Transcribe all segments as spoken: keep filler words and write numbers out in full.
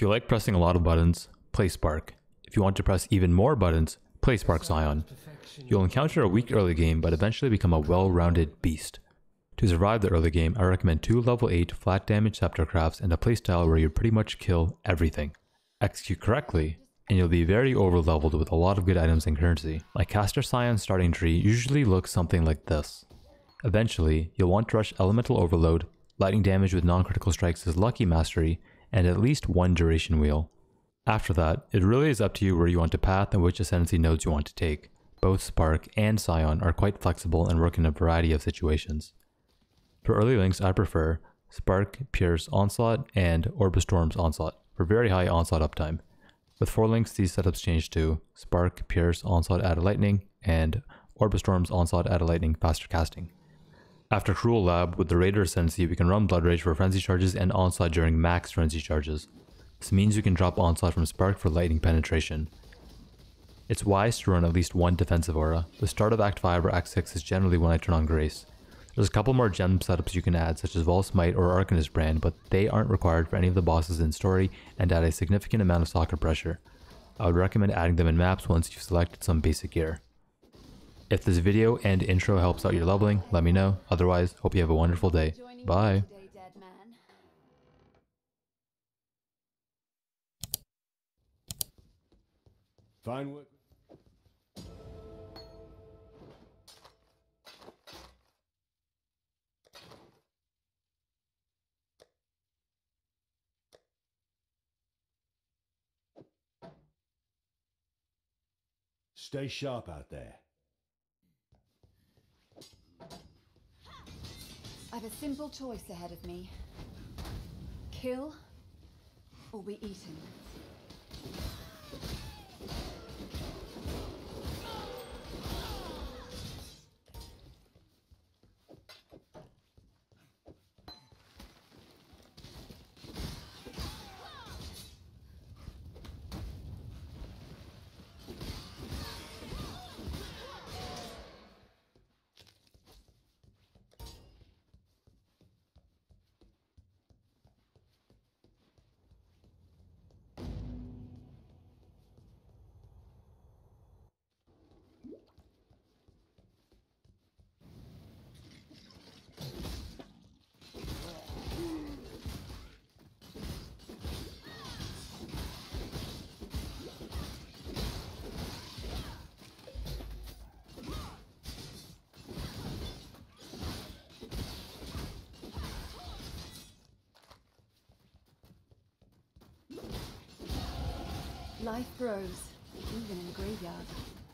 you like pressing a lot of buttons, play Spark. If you want to press even more buttons, play Spark Scion. You'll encounter a weak early game but eventually become a well-rounded beast. To survive the early game, I recommend two level eight flat damage scepter crafts and a playstyle where you pretty much kill everything. Execute correctly, and you'll be very over-leveled with a lot of good items and currency. My Caster Scion starting tree usually looks something like this. Eventually, you'll want to rush Elemental Overload, lightning damage with non-critical strikes as Lucky Mastery, and at least one duration wheel. After that, it really is up to you where you want to path and which ascendancy nodes you want to take. Both Spark and Scion are quite flexible and work in a variety of situations. For early links, I prefer Spark, Pierce, Onslaught, and Orbistorm's Onslaught for very high Onslaught uptime. With four links, these setups change to Spark, Pierce, Onslaught, Add a Lightning, and Orbistorm's Onslaught, Add a Lightning, faster casting. After Cruel Lab, with the Raider Ascendancy, we can run Blood Rage for Frenzy charges and Onslaught during max Frenzy charges. This means you can drop Onslaught from Spark for lightning penetration. It's wise to run at least one defensive aura. The start of Act five or Act six is generally when I turn on Grace. There's a couple more gem setups you can add, such as Vol Smite or Arcanist Brand, but they aren't required for any of the bosses in story and add a significant amount of soccer pressure. I would recommend adding them in maps once you've selected some basic gear. If this video and intro helps out your leveling, let me know. Otherwise, hope you have a wonderful day. Bye! Fine work. Stay sharp out there. I have a simple choice ahead of me. Kill or be eaten. Life grows, even in the graveyard.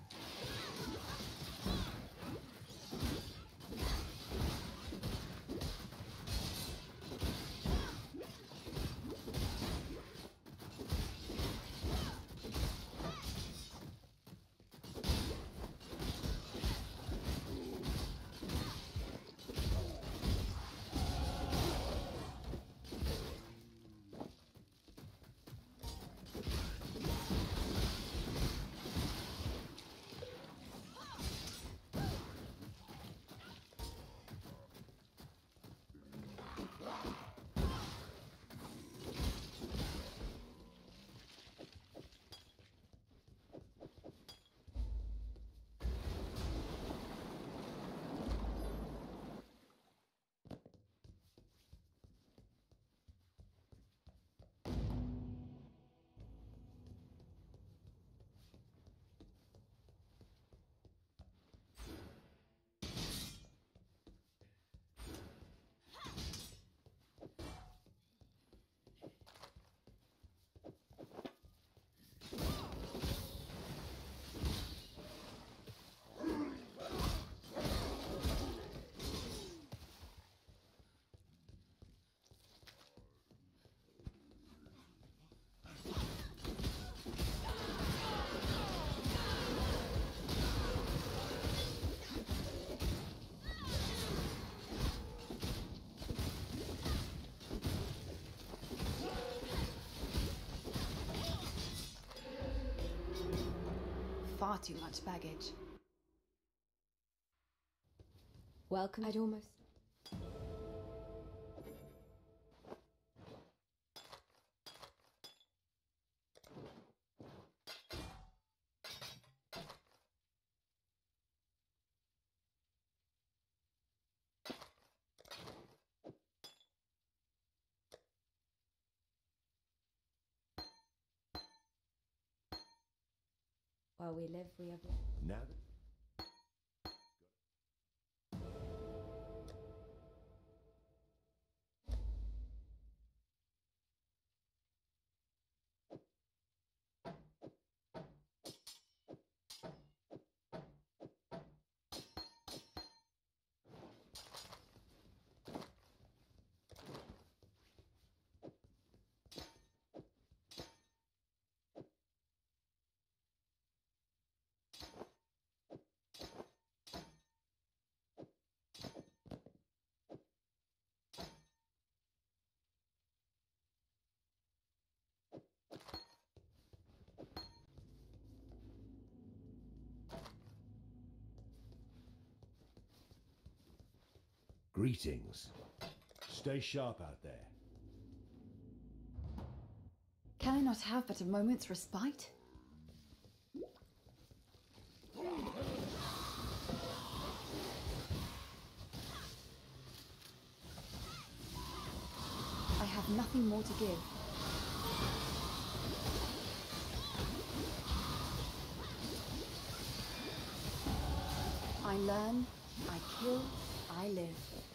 Far too much baggage. Welcome. I'd almost... While we live, we have. Now that Greetings. Stay sharp out there. Can I not have but a moment's respite? I have nothing more to give. I learn, I kill, I live.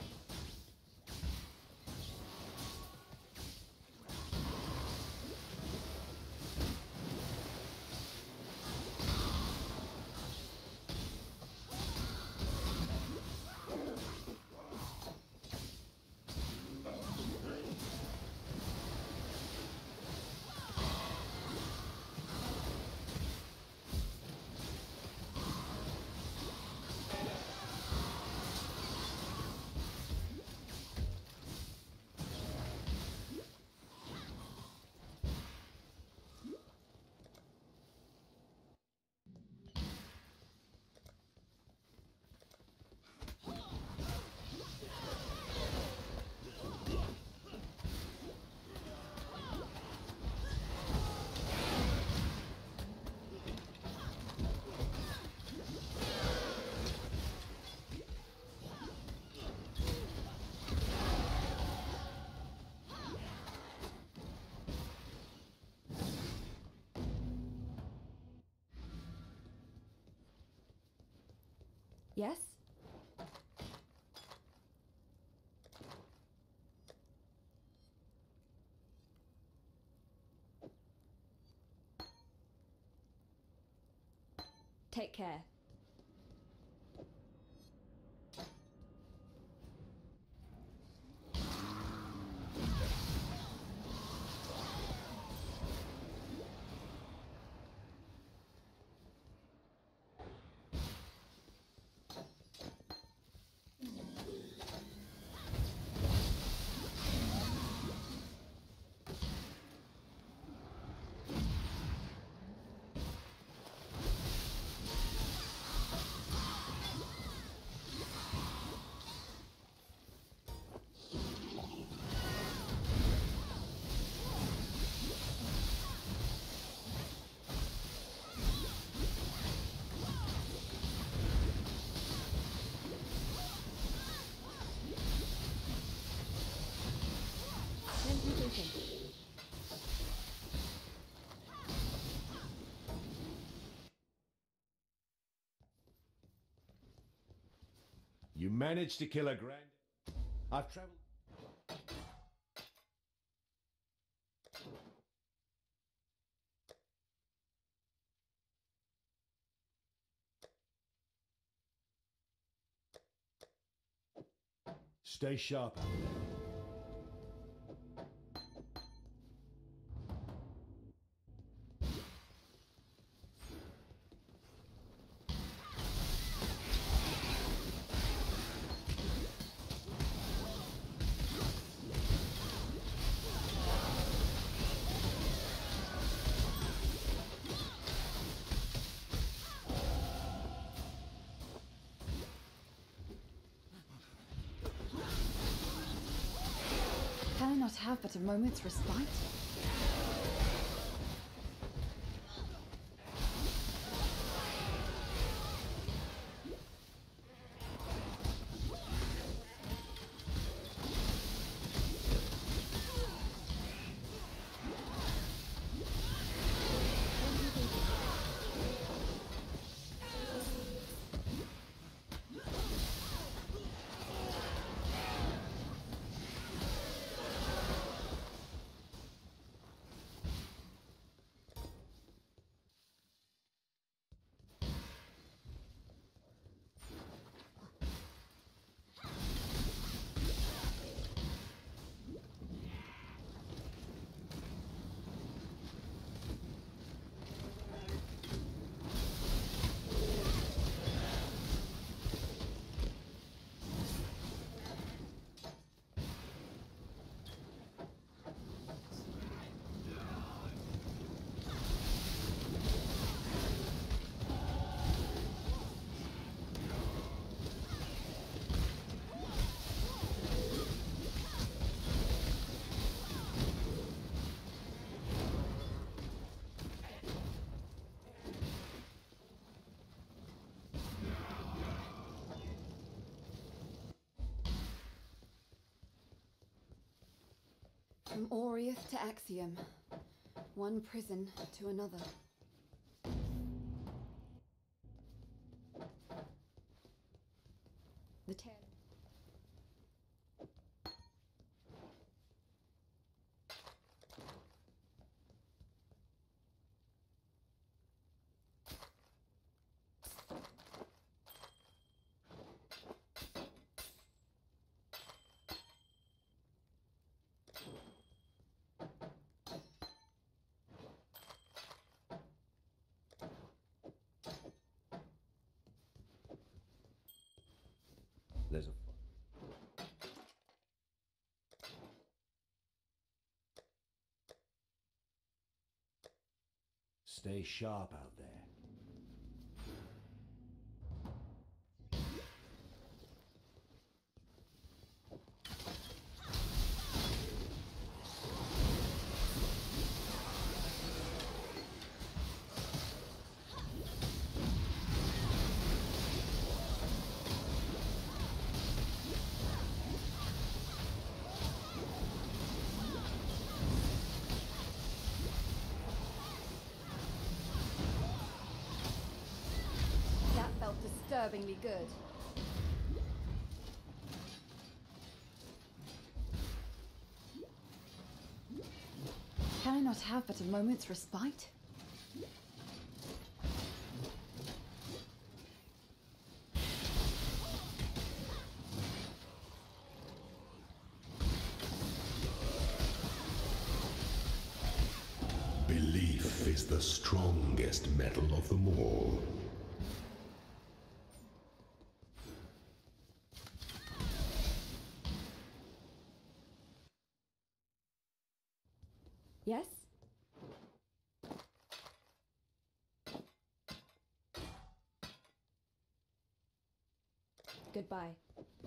Yes? Take care. You managed to kill a grand... I've traveled... Stay sharp out there. Can I not have but a moment's respite? From Oriath to Axiom. One prison to another. The tail. There's a... Stay sharp out there. That felt disturbingly good. Can I not have but a moment's respite? Belief is the strongest metal of them all. Yes? Goodbye.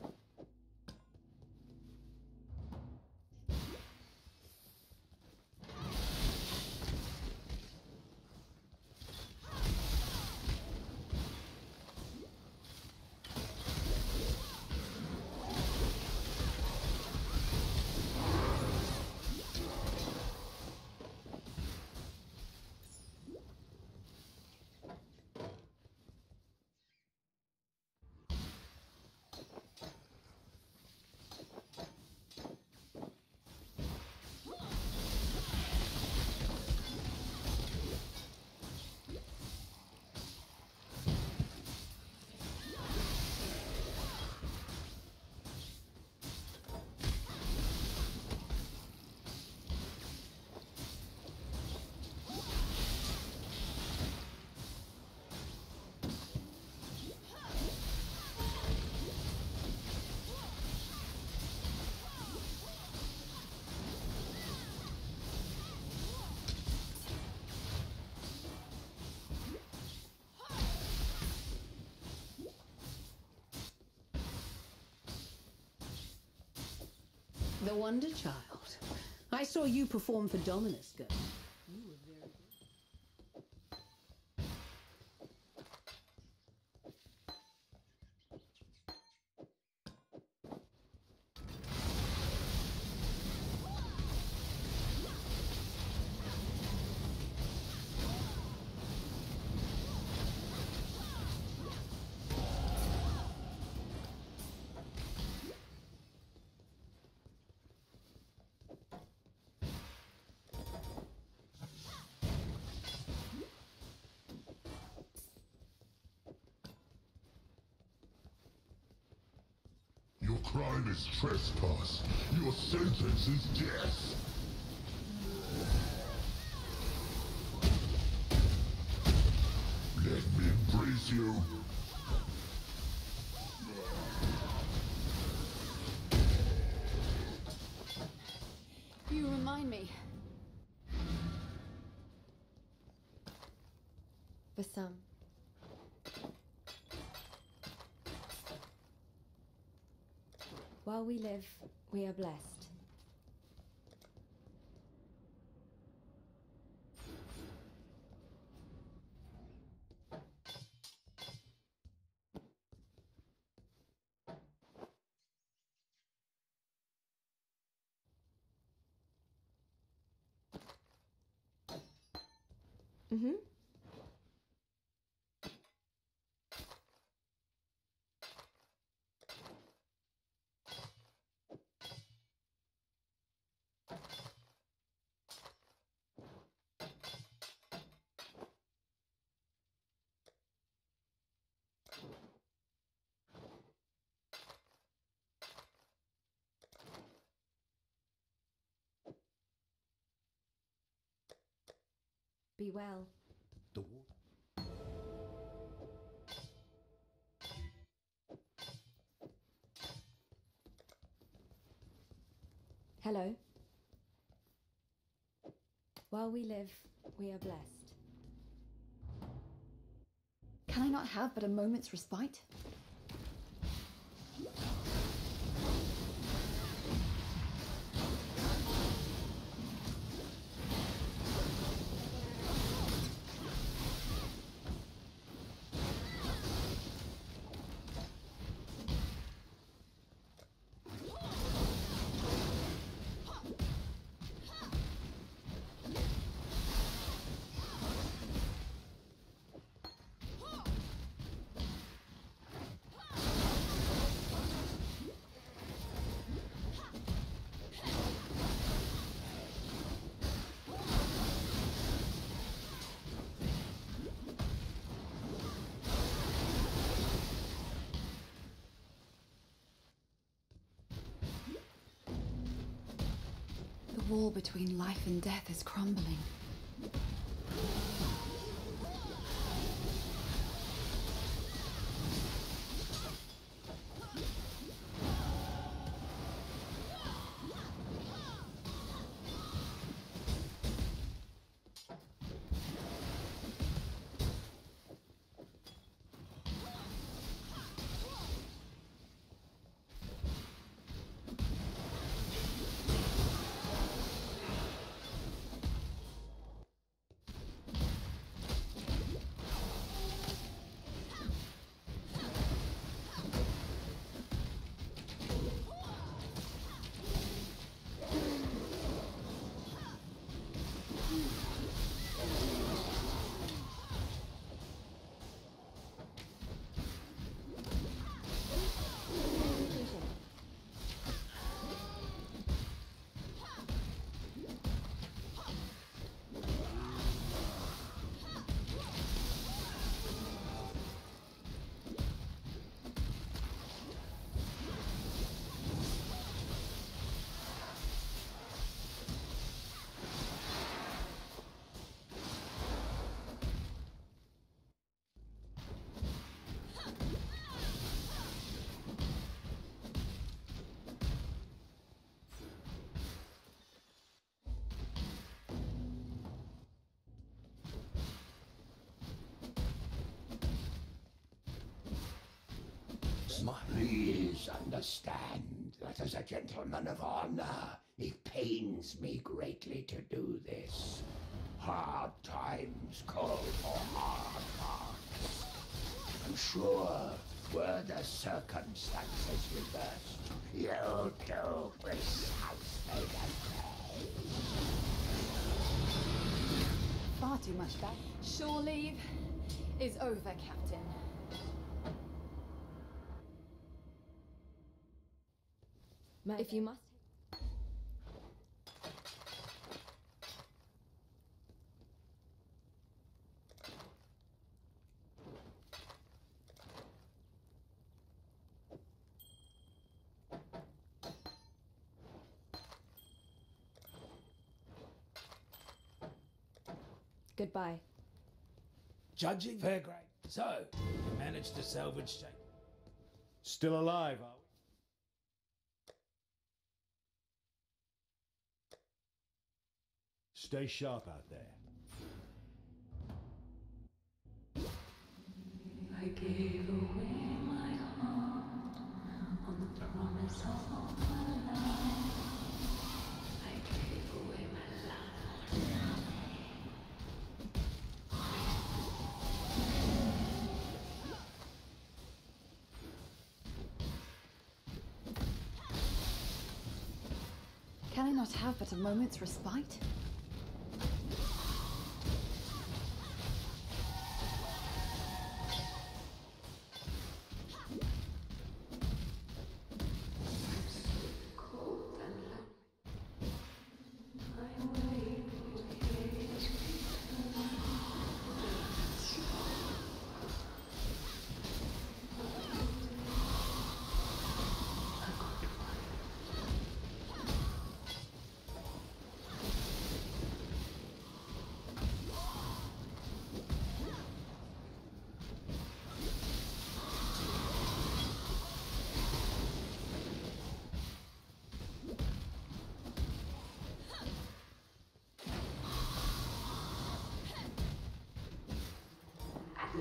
The Wonder Child. I saw you perform for Dominus, girl. You were very good. Your crime is trespass. Your sentence is death. Let me embrace you. You remind me. For some. While we live, we are blessed. Mm-hmm. Be well. The wa- Hello. While we live, we are blessed. Can I not have but a moment's respite? The wall between life and death is crumbling. Please understand that as a gentleman of honor, it pains me greatly to do this. Hard times call for hard hearts. I'm sure, were the circumstances reversed, you'll do this housemaid a Far too much back. Shore leave is over, Captain. If you must. Goodbye. Judging fair grade. So, you managed to salvage Jake. Still alive, are we? Stay sharp out there. I gave away my heart on the promise of all my life. I gave away my love. Can I not have but a moment's respite?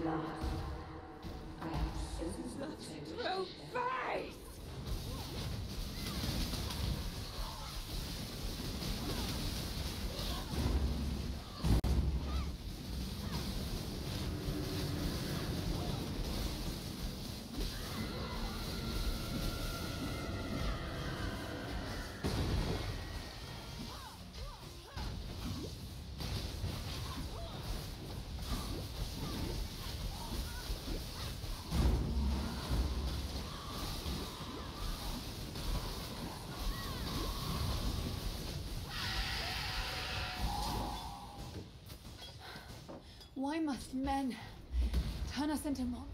last. I have since returned. Why must men turn us into mon?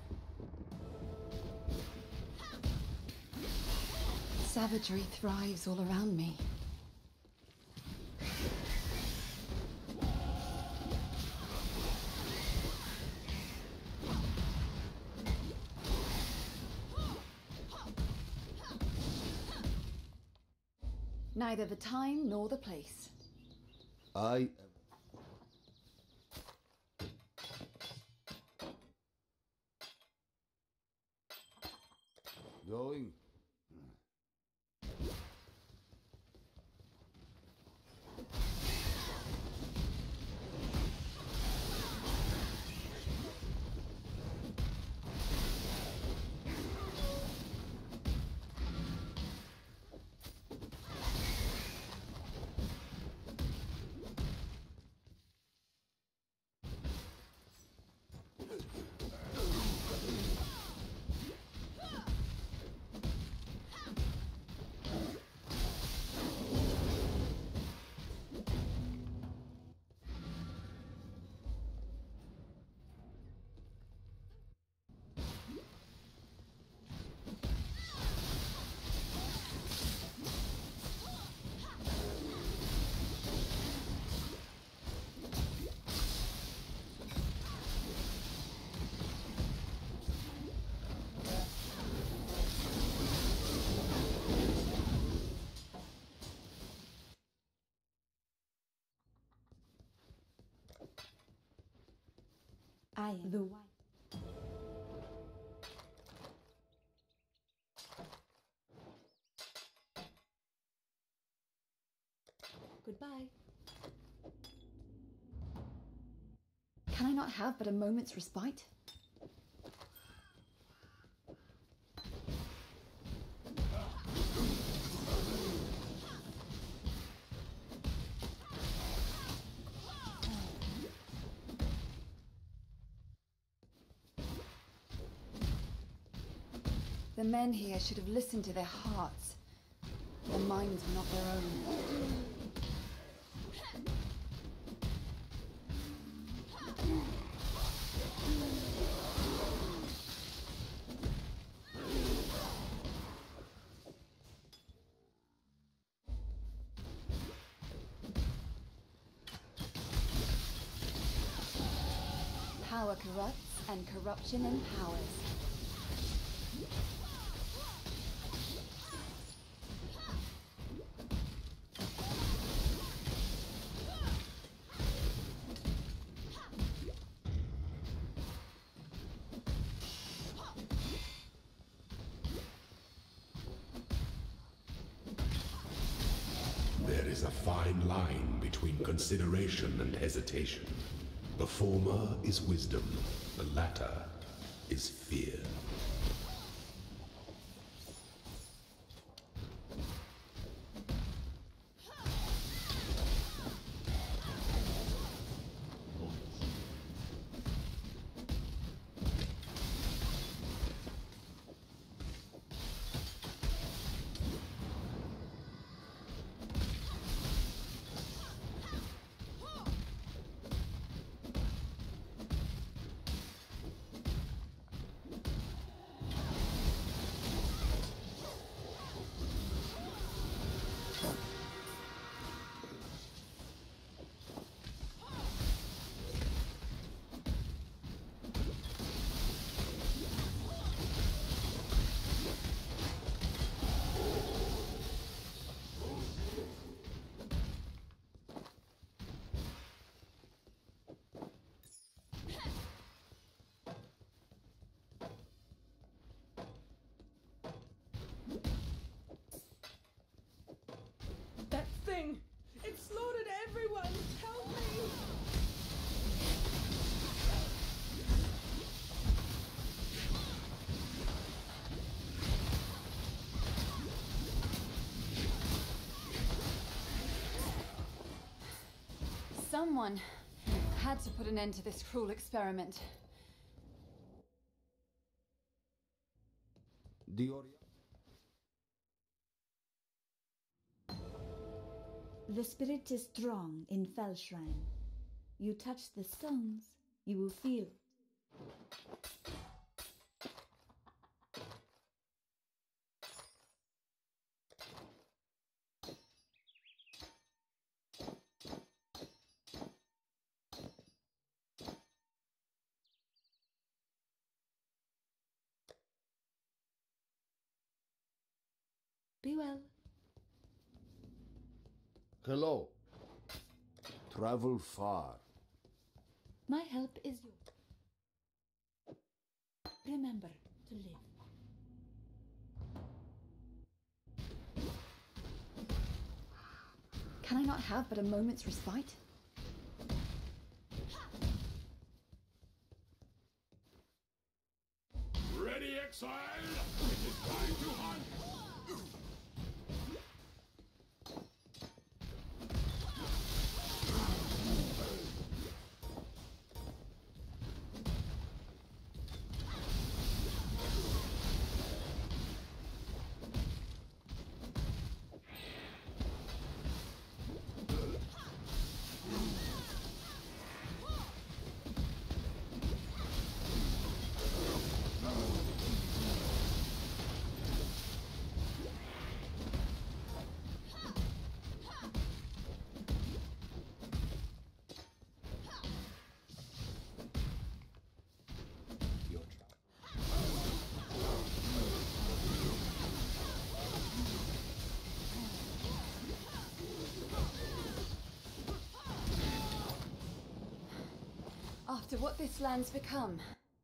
Savagery thrives all around me. Neither the time nor the place. I going. I am the white. Goodbye. Can I not have but a moment's respite? The men here should have listened to their hearts. Their minds were not their own. Power corrupts, and corruption empowers. There is a fine line between consideration and hesitation. The former is wisdom, the latter is fear. Someone had to put an end to this cruel experiment. The Ori- The spirit is strong in Fellshrine. You touch the stones, you will feel. Be well. Hello. Travel far. My help is yours. Remember to live. Can I not have but a moment's respite? Ready, exile! It is time to hunt! After what this land's become.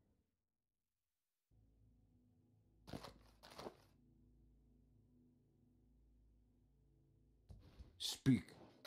Speak.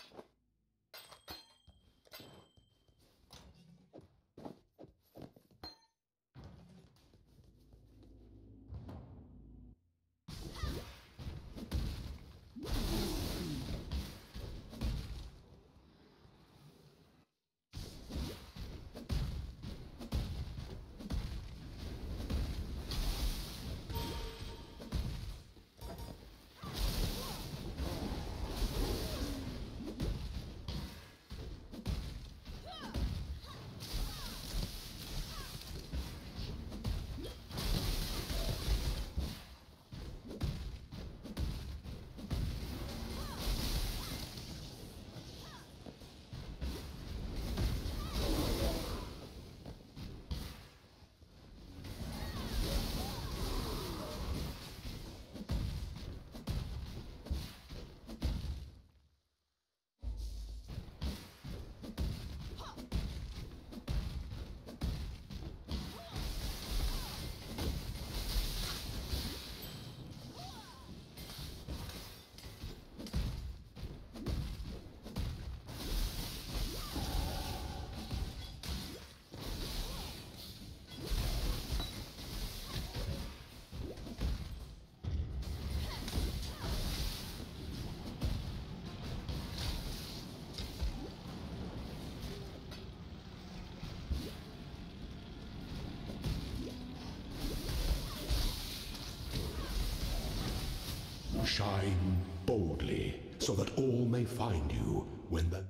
Shine boldly, so that all may find you when the...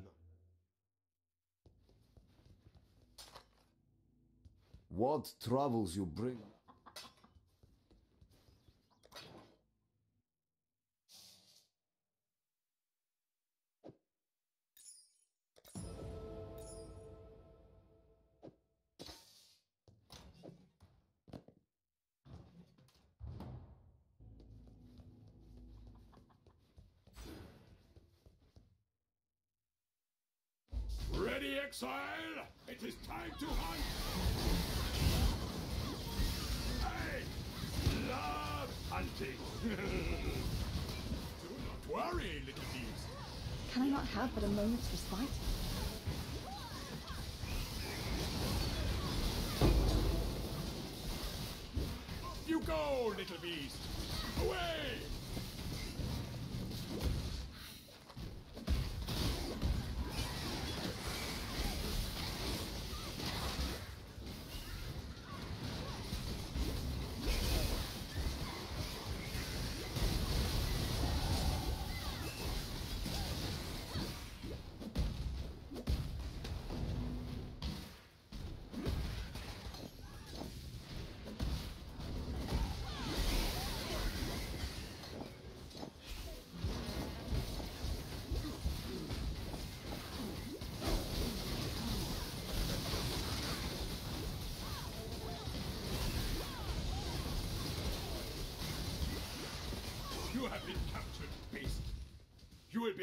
What troubles you bring? Ready, exile? It is time to hunt! Hey! Love hunting! Do not worry, little beast. Can I not have but a moment's respite? Off you go, little beast! Away!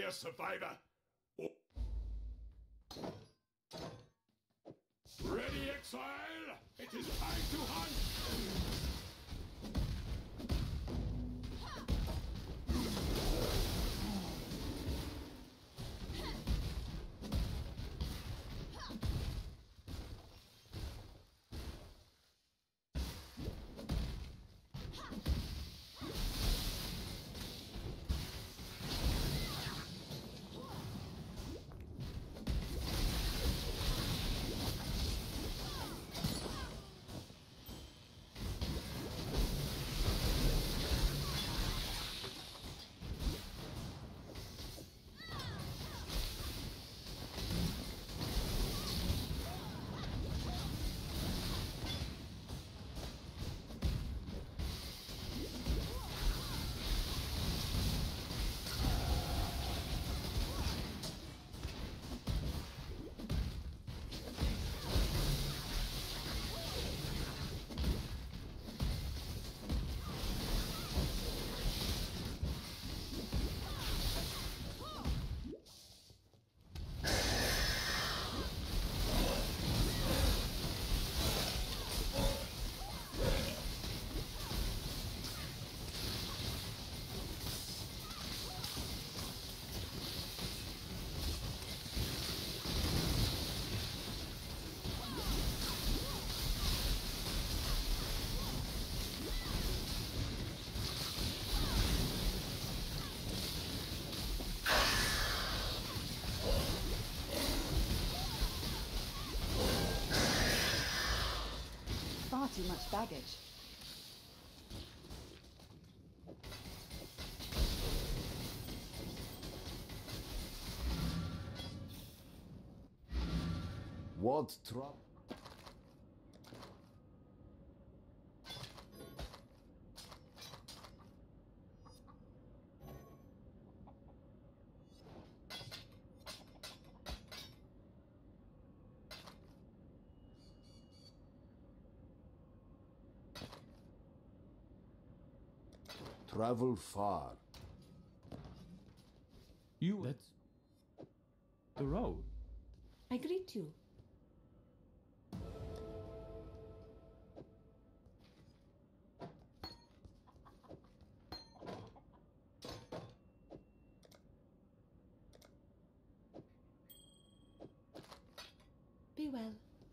a survivor? Or... Ready, exile? It is time to hunt! Far too much baggage. What trouble? Travel far. You. That's the road. I greet you. Be well.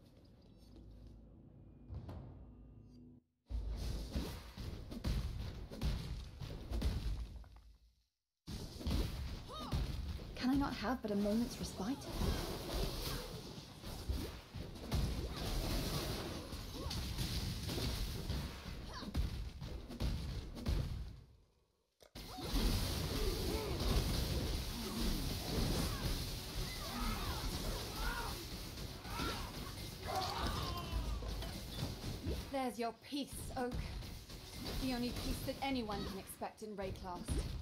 Can I not have but a moment's respite? There's your peace, Oak. The only peace that anyone can expect in Rayclast.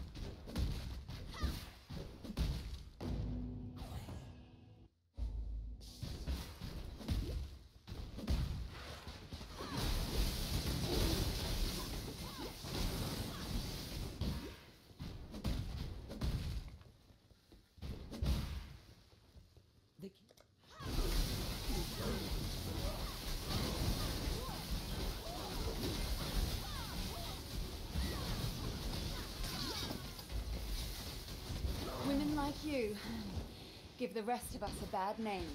Women like you give the rest of us a bad name.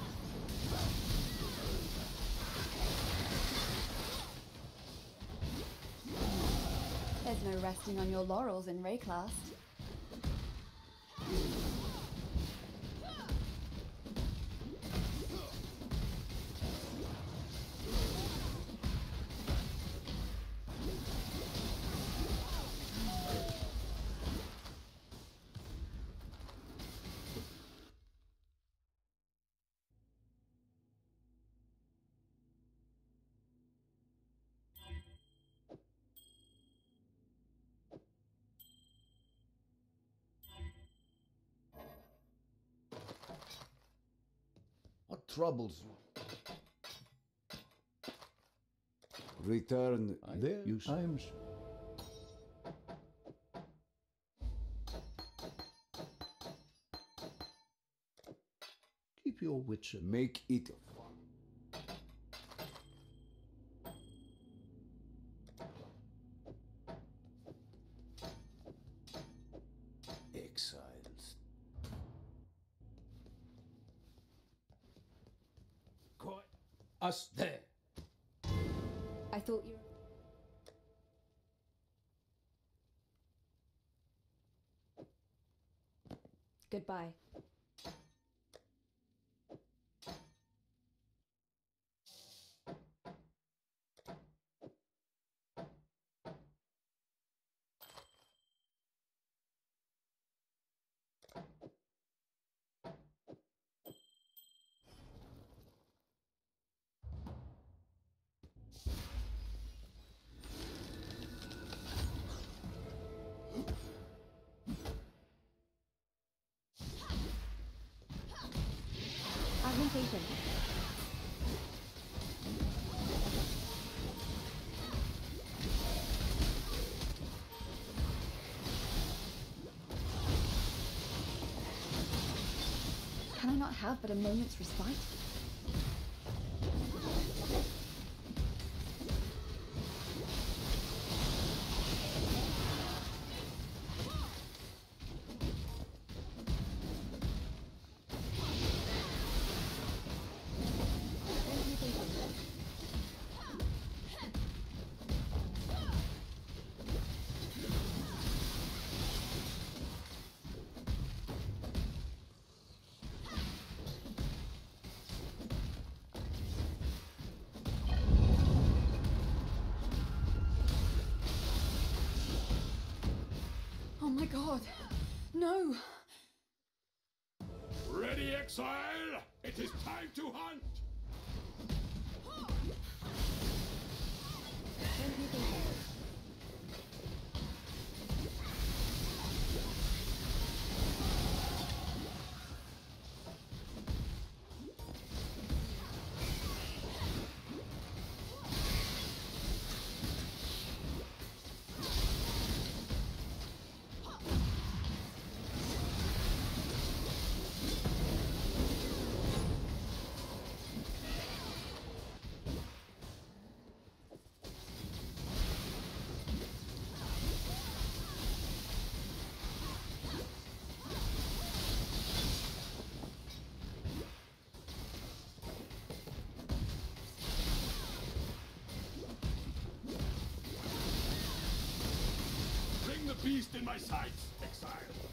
There's no resting on your laurels in Rayclast. What troubles you? Return there. You I am. wonderful witcher. Make it fun. Exiles. Quite us there. I thought you. Goodbye. Augmentation. Can I not have but a moment's respite? Oh my god! No! Ready, exile? It is time to hunt! Bring the beast in my sights, exile!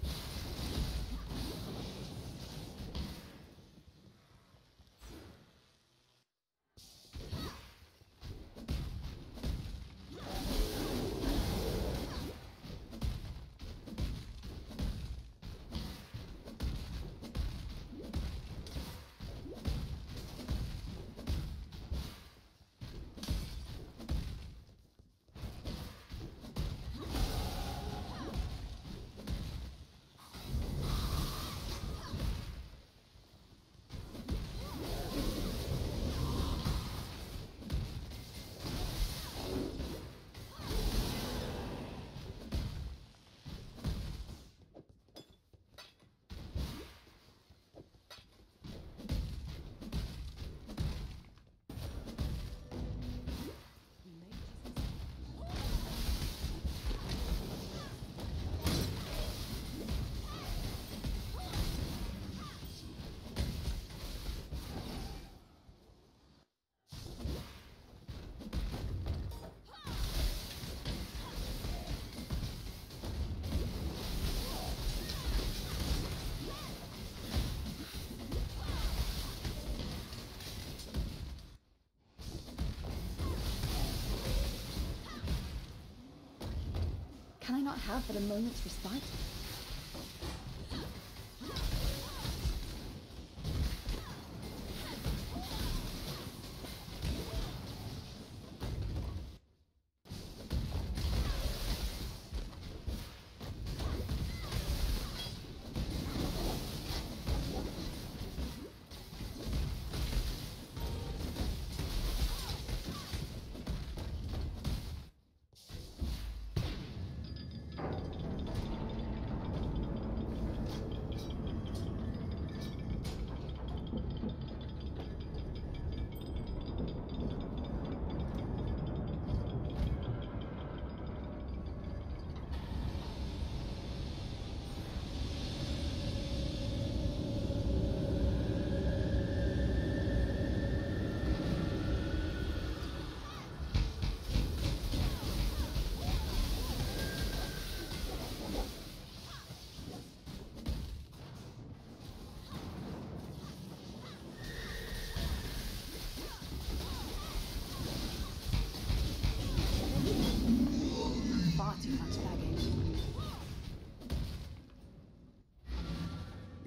Can I not have but a moment's respite?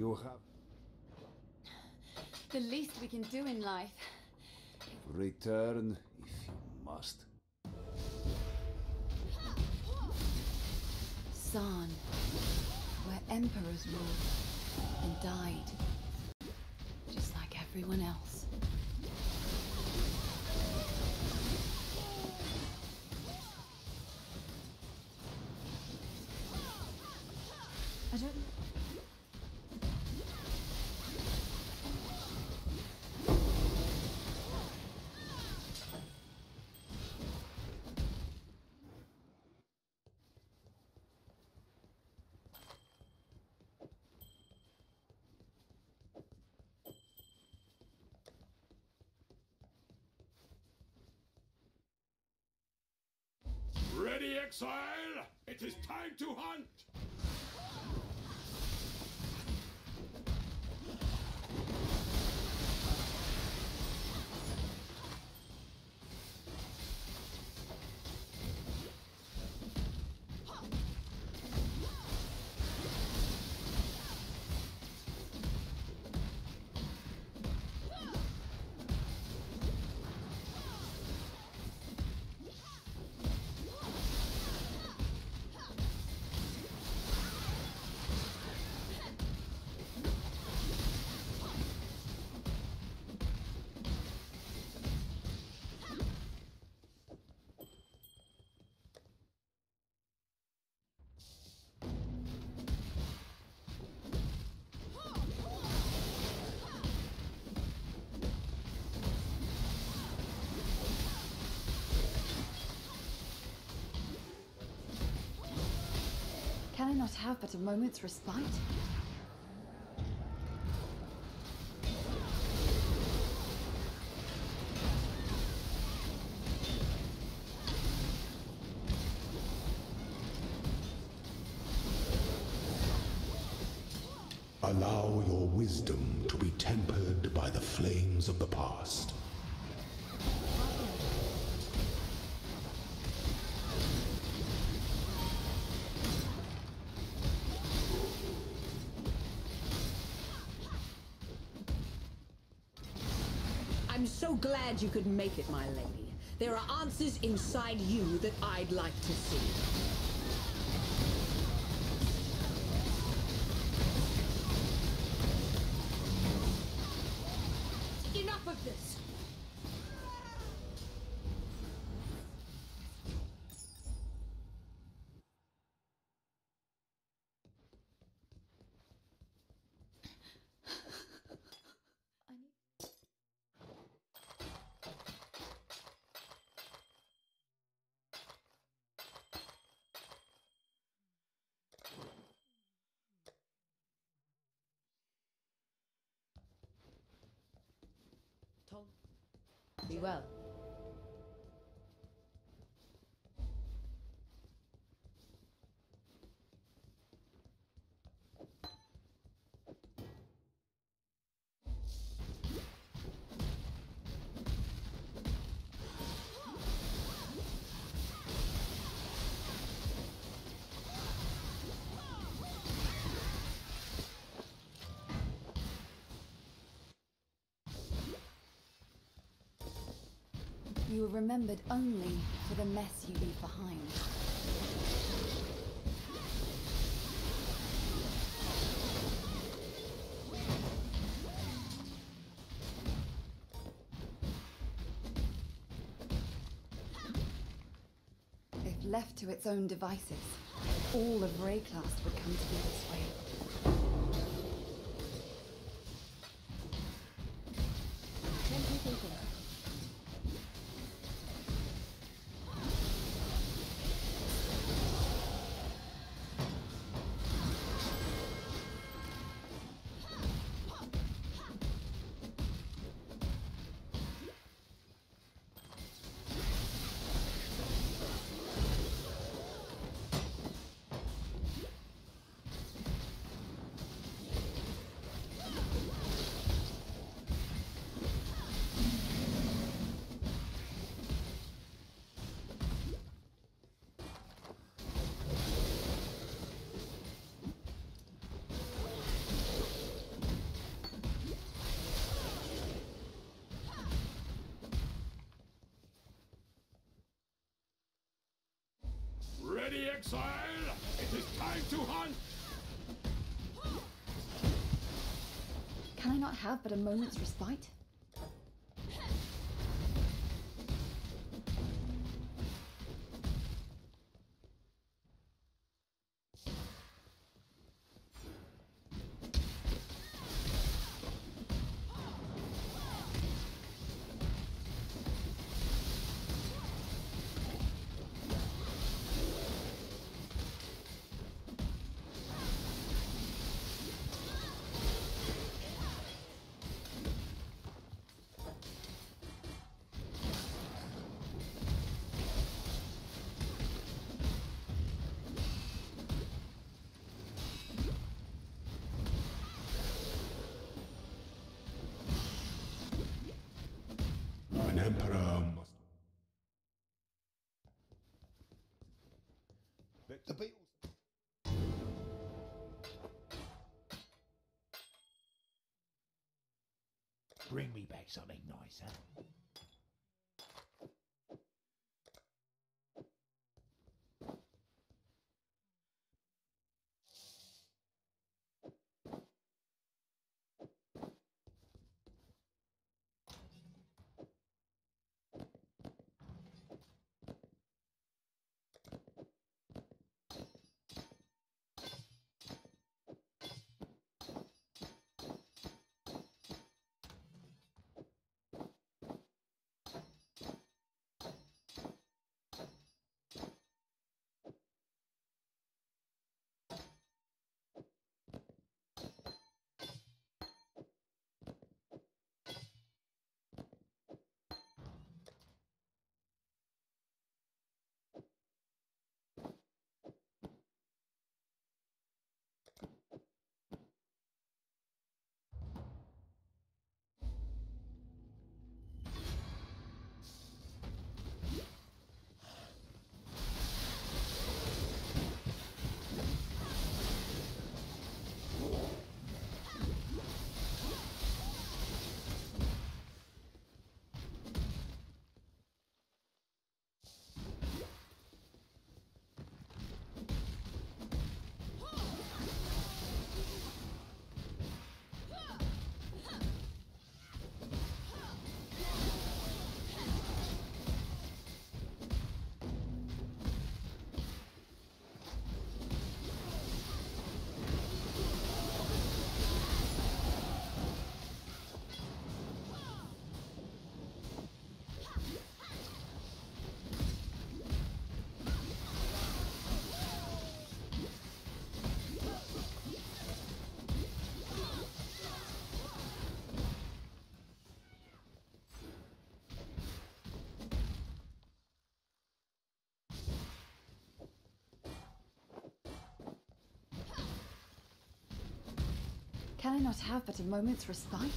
You have The least we can do in life. return if you must. San, where emperors ruled and died, just like everyone else. I don't... Ready, exile? It is time to hunt! Can I not have but a moment's respite? Allow your wisdom to be tempered by the flames of the past. I'm so glad you could make it, my lady. There are answers inside you that I'd like to see. Enough of this! Tom, be well. You are remembered only for the mess you leave behind. If left to its own devices, all of Wraeclast would come to be this way. Gently thinking. exile! It is time to hunt! Can I not have but a moment's respite? An emperor must... The Beatles... Bring me back something nice, huh? Can I not have but a moment's respite?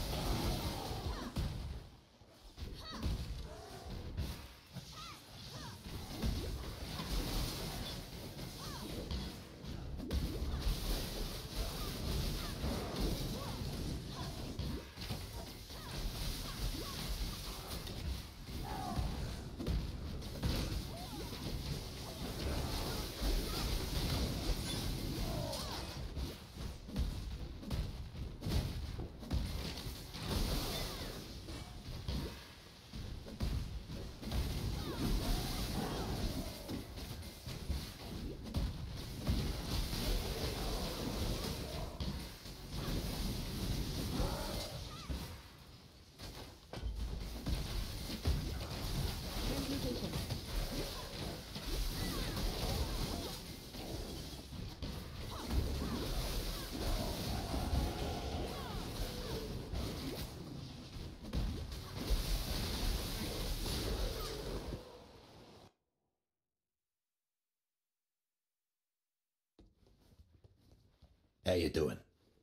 How you doing?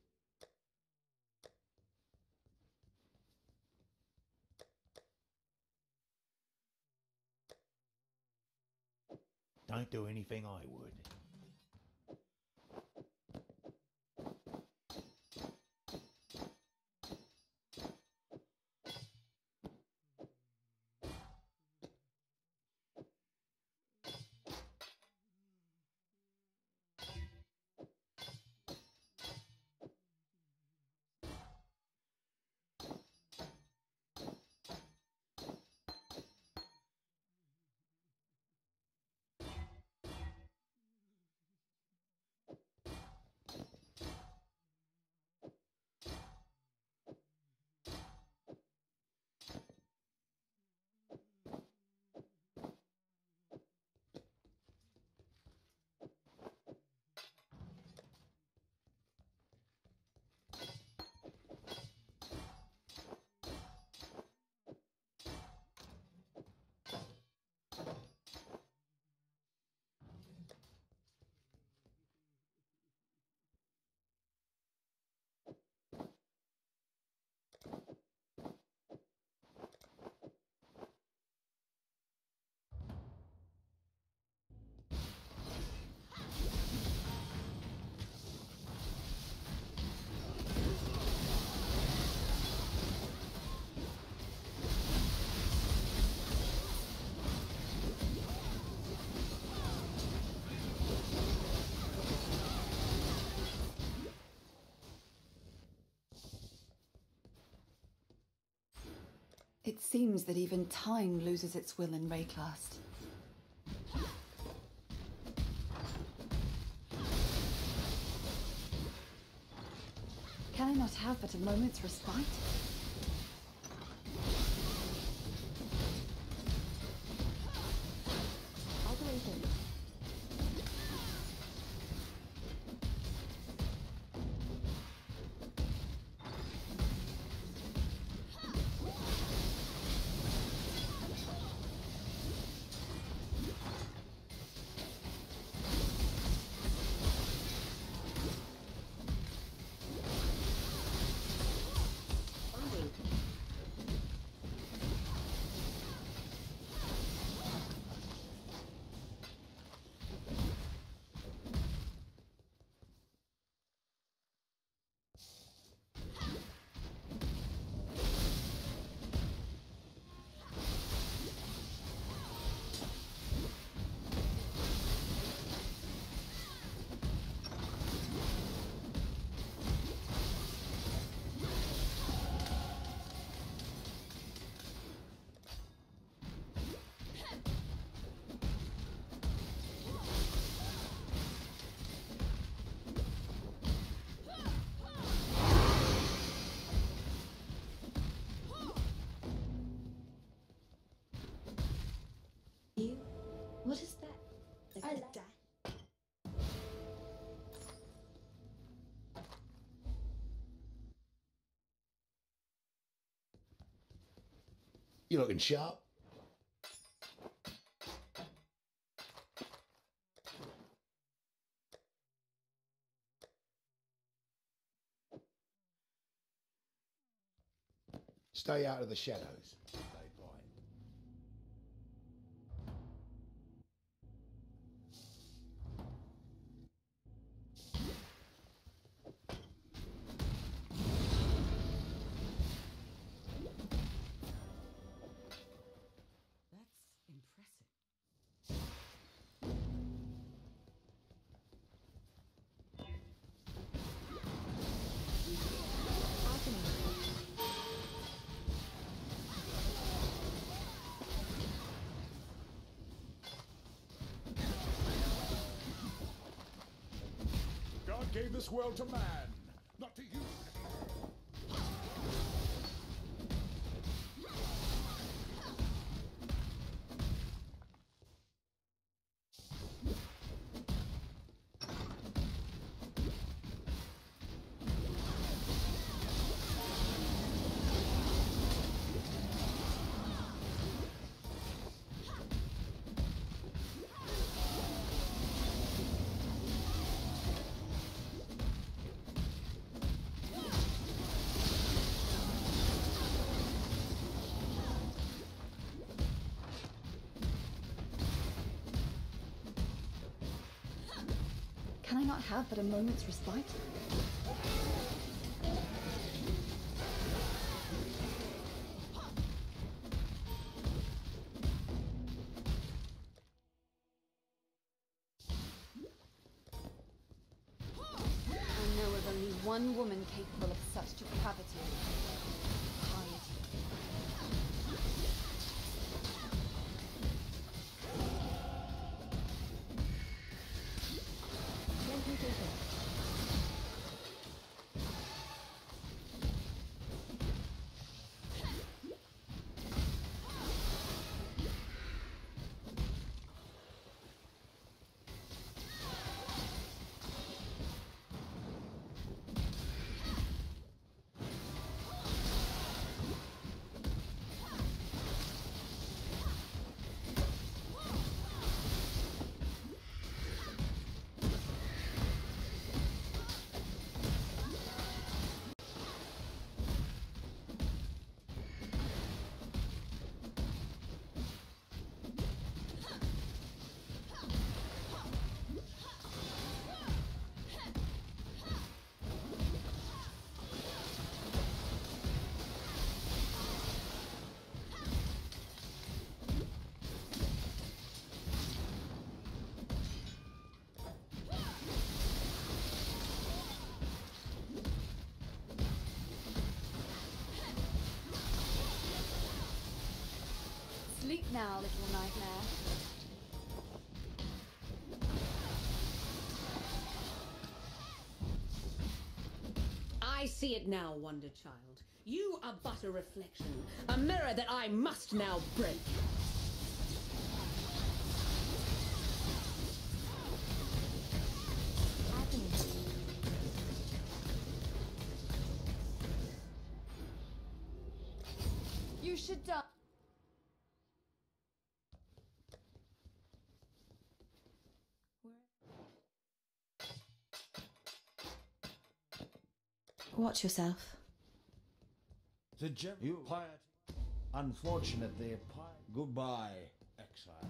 Don't do anything I would. It seems that even time loses its will in Rayclast. Can I not have but a moment's respite? I'll go in. What is that? I like that. You looking sharp? Stay out of the shadows. They bite. That's impressive. God gave this world to man, not to you. Can I not have but a moment's respite? I know of only one woman capable of such depravity. Piety. Let me do this. Sleep now, little nightmare. I see it now, Wonder Child. You are but a reflection, a mirror that I must now break. You should die. Watch yourself. The gem you piety. Unfortunately, pi goodbye, exile.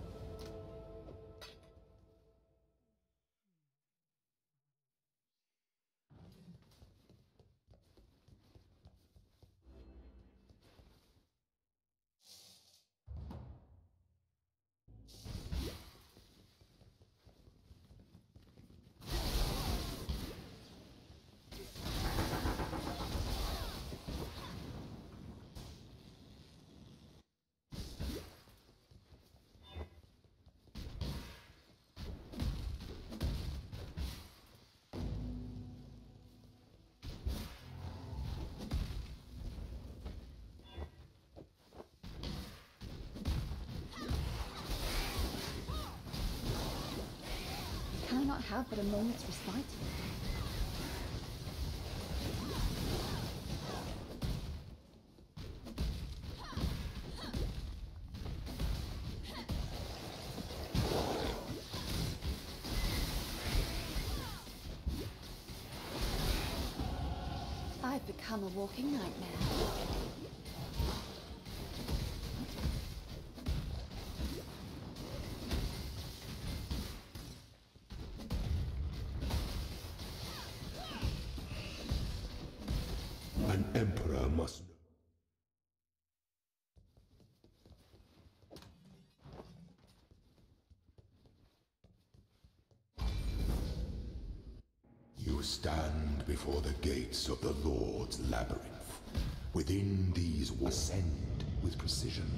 Can I not have but a moment's respite? I've become a walking nightmare. An emperor must know. You stand before the gates of the Lord's labyrinth. Within these will ascend with precision.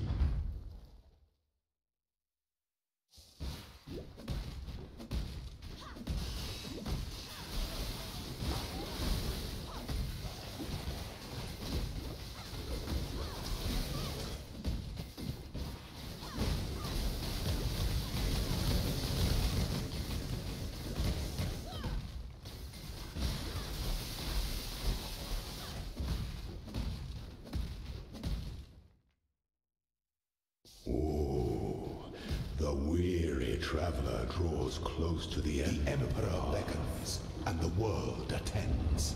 The weary traveler draws close to the end. The Emperor beckons, and the world attends.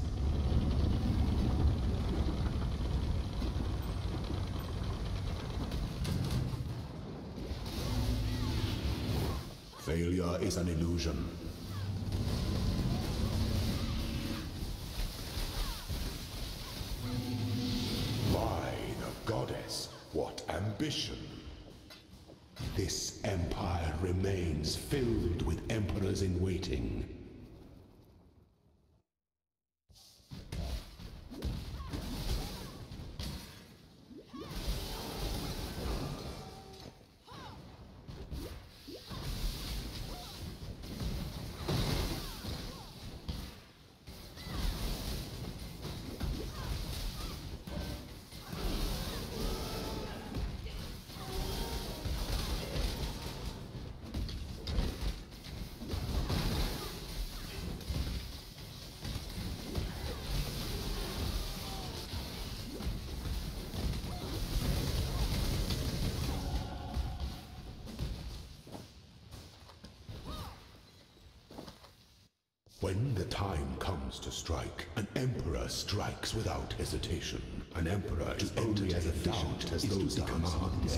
Failure is an illusion. By the goddess, what ambition! This empire remains filled with emperors in waiting. When the time comes to strike, an emperor strikes without hesitation. An emperor is only as efficient as those he commands.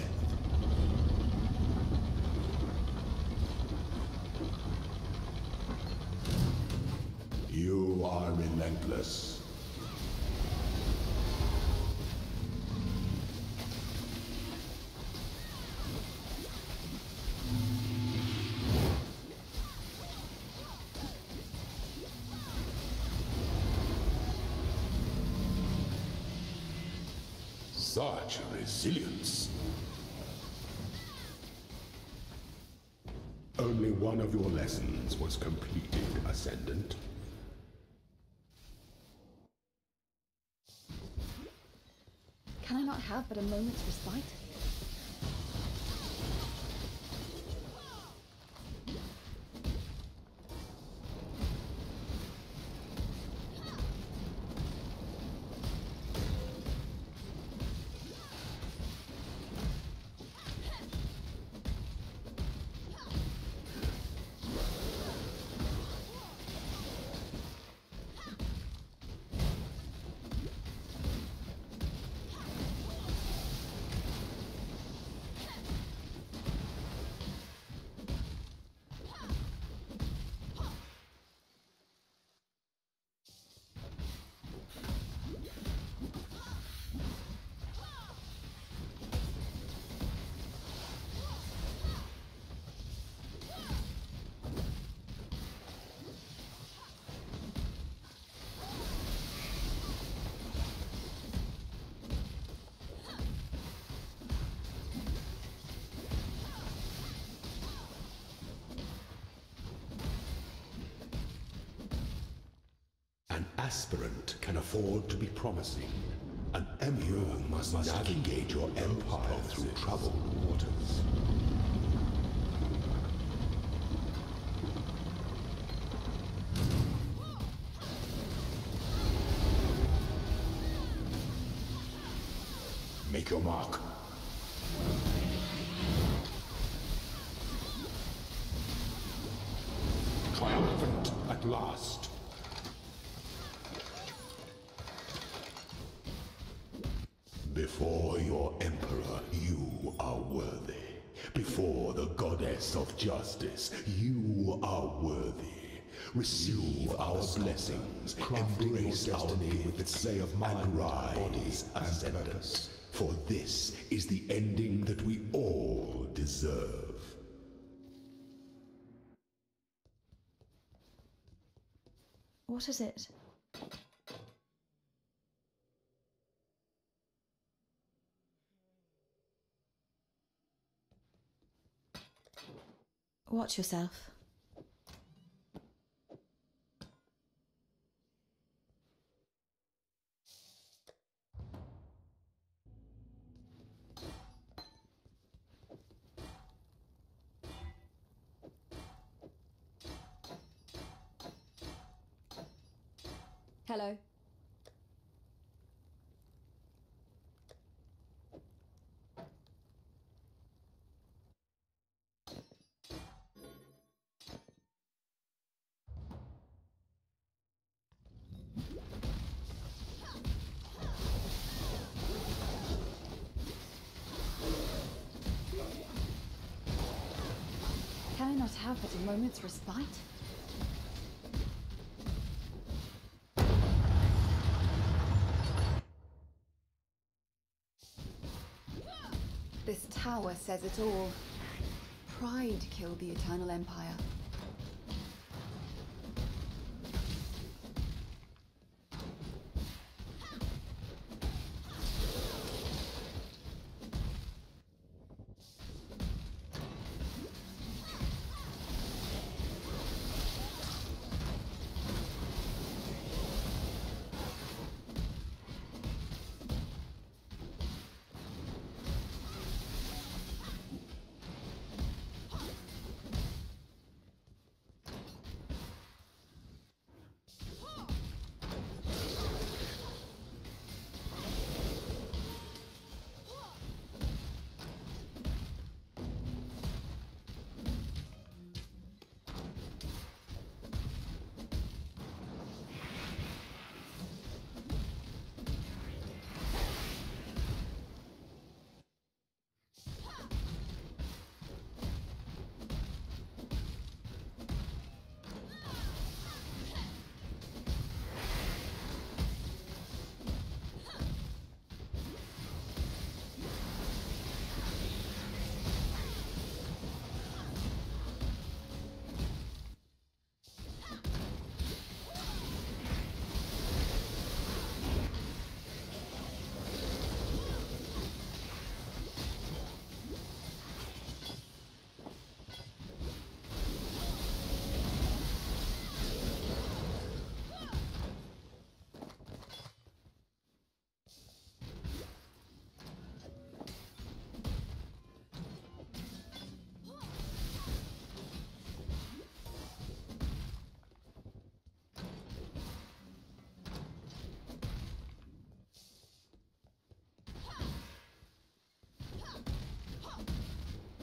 You are relentless. Such resilience. only one of your lessons was completed, Ascendant. Can I not have but a moment's respite? An aspirant can afford to be promising. An emperor must navigate your empire through troubled waters. Make your mark. Triumphant at last. Before your emperor, you are worthy. Before the goddess of justice, you are worthy. Receive our blessings, embrace our gifts, and rise, Ascendant. For this is the ending that we all deserve. What is it? Watch yourself. Hello. Can I not have but a moment's respite? This tower says it all. Pride killed the Eternal Empire.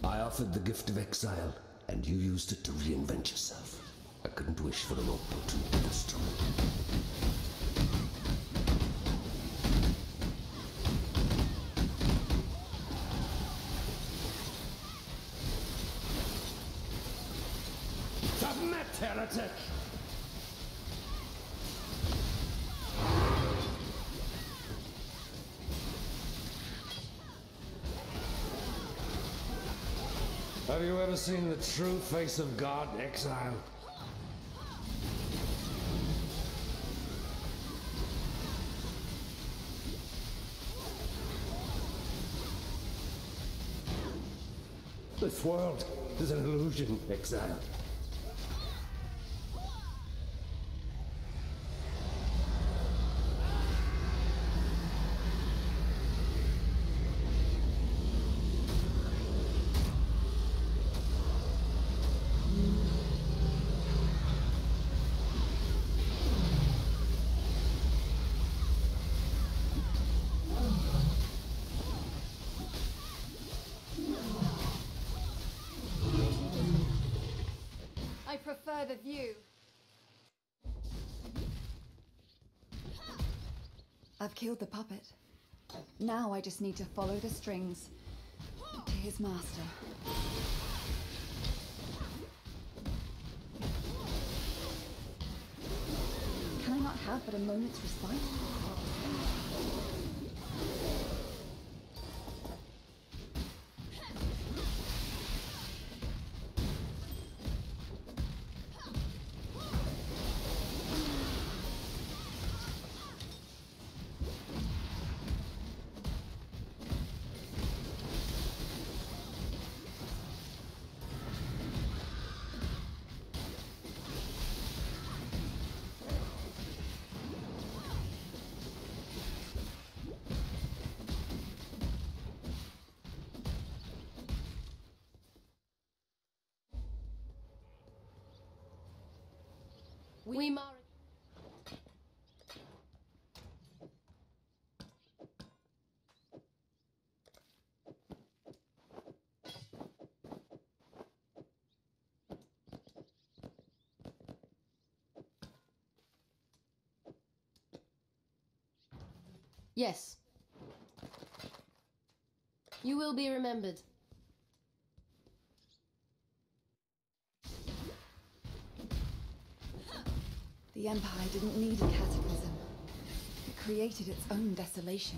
I offered the gift of exile, and you used it to reinvent yourself. I couldn't wish for a more potent instrument. Submit, heretic! Have you ever seen the true face of God, exile? This world is an illusion, exile. I prefer the view. I've killed the puppet. Now I just need to follow the strings to his master. Can I not have but a moment's respite? We mar- Yes. You will be remembered. The Empire didn't need a cataclysm. It created its own desolation.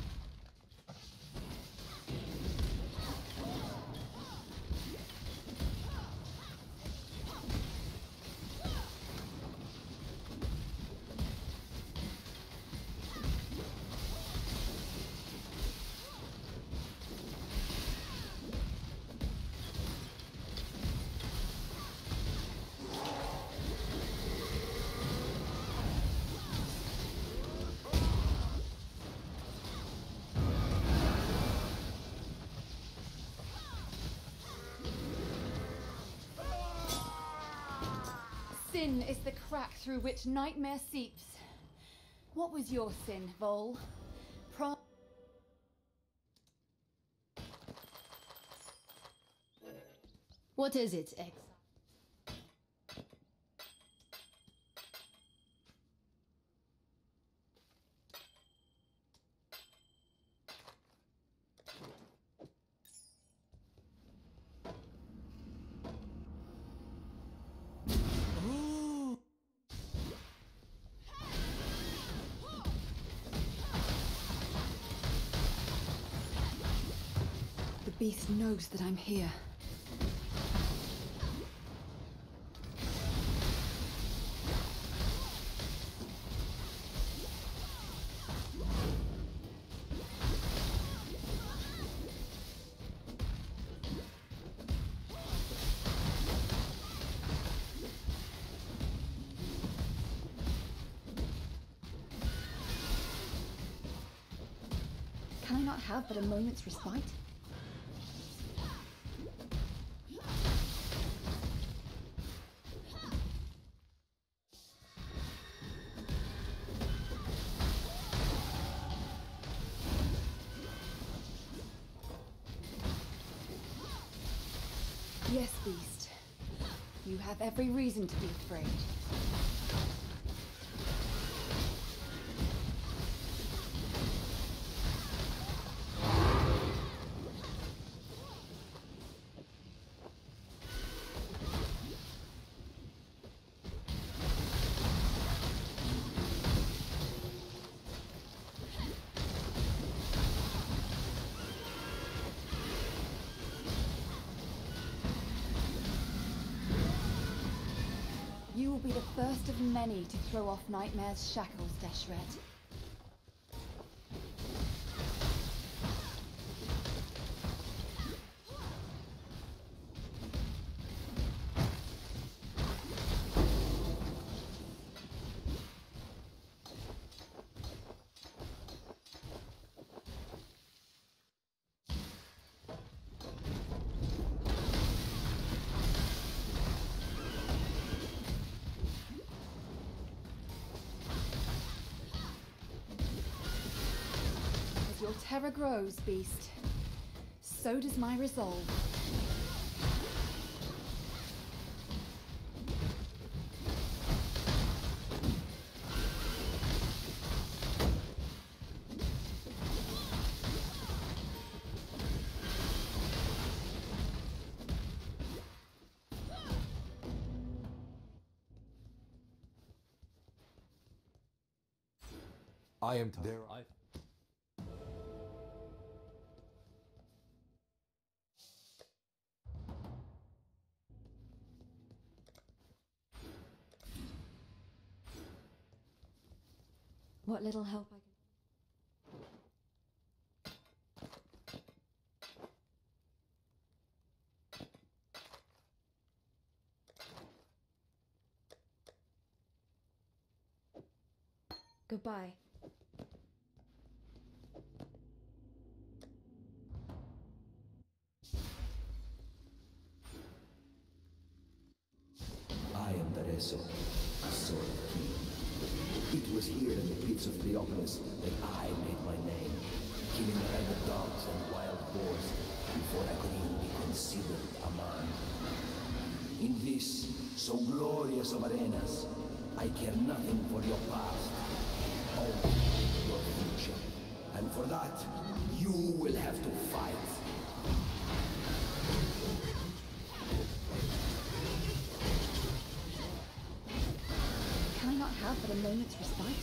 Sin is the crack through which nightmare seeps. What was your sin, Vol? Pro- What is it, X? The beast knows that I'm here. Can I not have but a moment's respite? Yes, Beast. You have every reason to be afraid. You will be the first of many to throw off Nightmare's shackles, Deshret. Your terror grows, Beast. So does my resolve. I am there. I What little help I can... Goodbye. I am Dareso, a sword king. It was here in the pits of Theopolis that I made my name, killing ragged dogs and wild boars before I could even be considered a man. In this, so glorious of arenas, I care nothing for your past, only your future. And for that, you will have to fight. Can I not have but a moment's respite?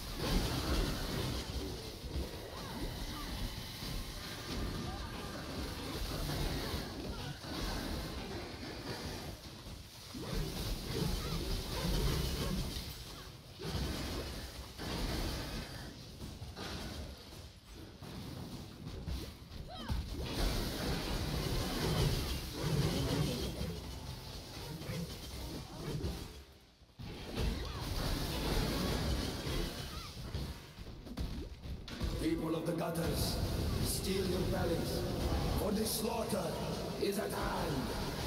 People of the gutters, steel your bellies, for the slaughter is at hand.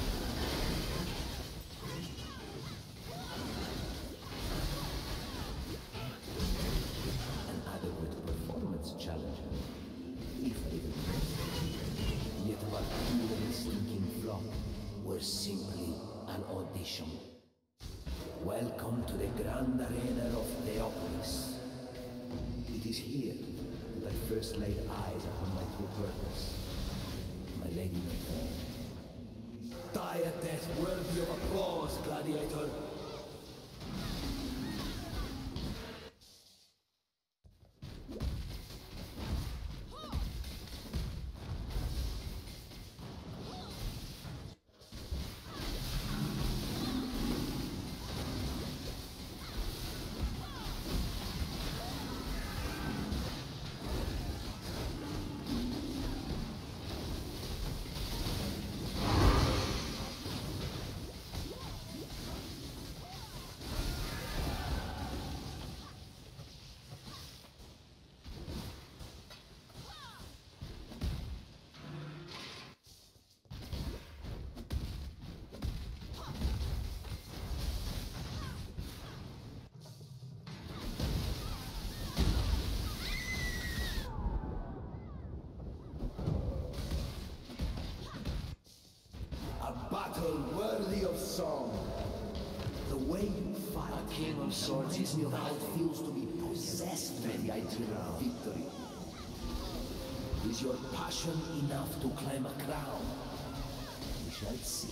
An adequate performance challenger, if even. Yet what pure and stinking flock were simply an audition. Welcome to the grand arena of Theopolis. It is here that I first laid eyes upon my true purpose. My lady Mayfair. Die a death worthy of applause, gladiator! Battle melody of song. The way you fight, a king of swords, is me how it feels to be possessed by the idea of victory. Is your passion enough to claim a crown? We shall see.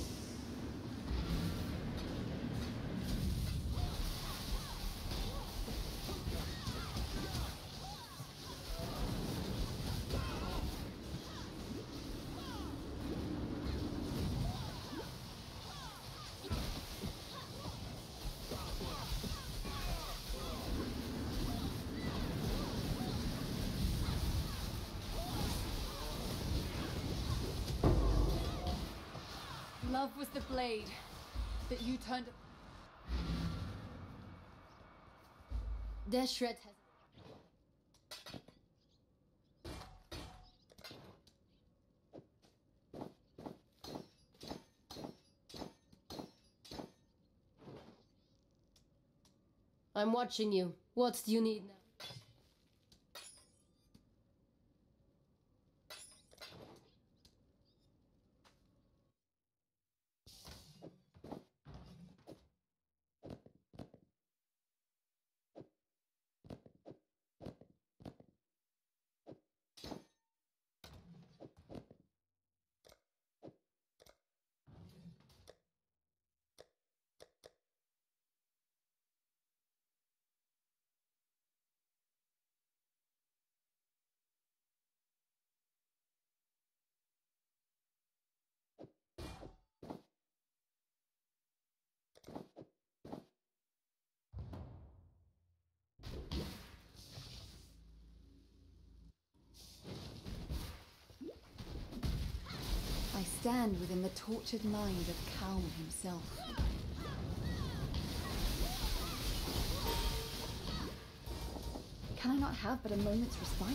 Love was the blade that you turned. Deshret has. I'm watching you. What do you need now? I stand within the tortured mind of Kalm himself. Can I not have but a moment's respite?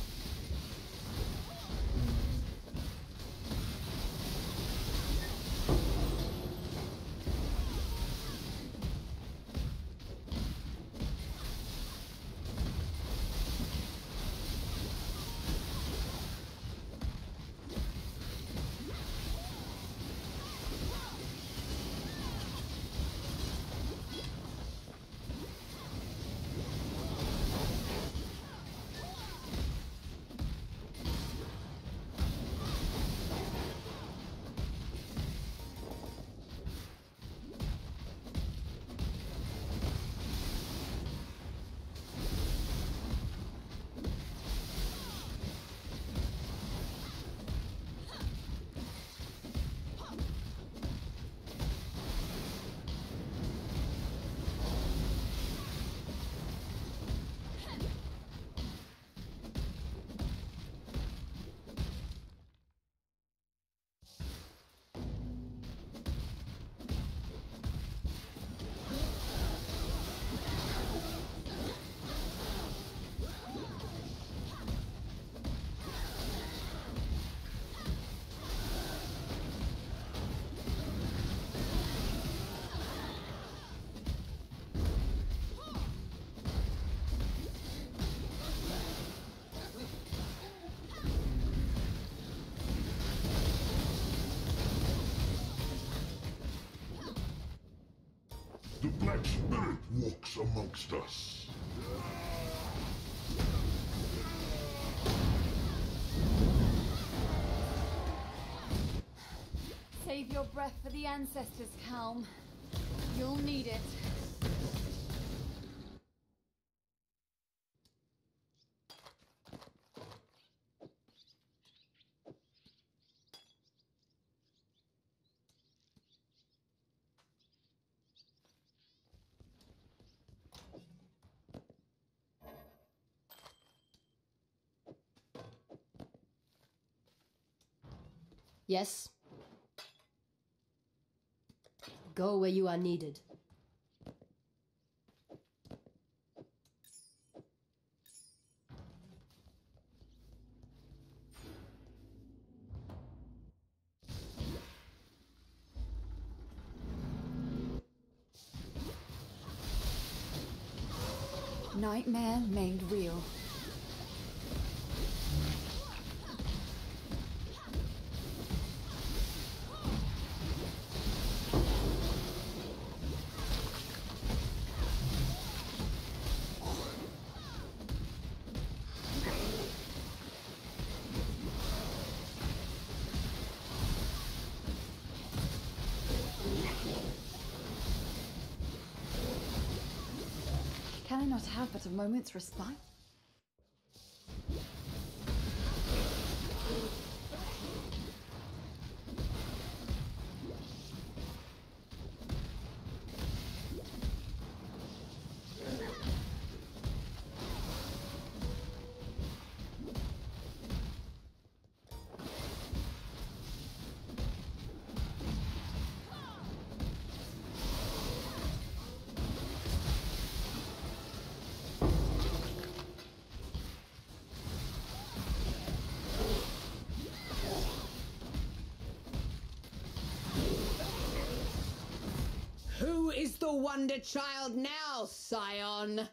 The Black Spirit walks amongst us. Save your breath for the ancestors, Kalm. You'll need it. Yes? Go where you are needed. Nightmare made real. not have but a moment's respite? Who is the Wonder Child now, Scion?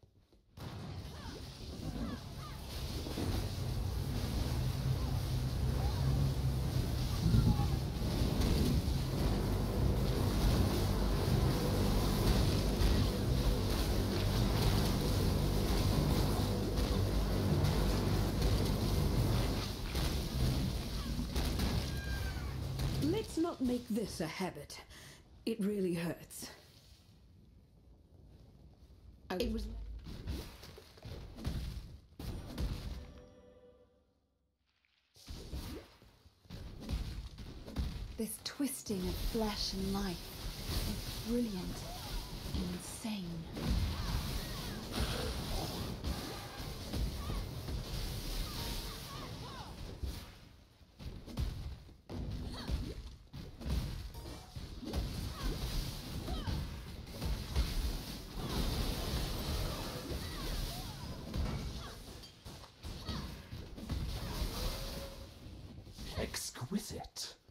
Let's not make this a habit. It really hurts. It was... This twisting of flesh and life is brilliant, insane. Exquisite.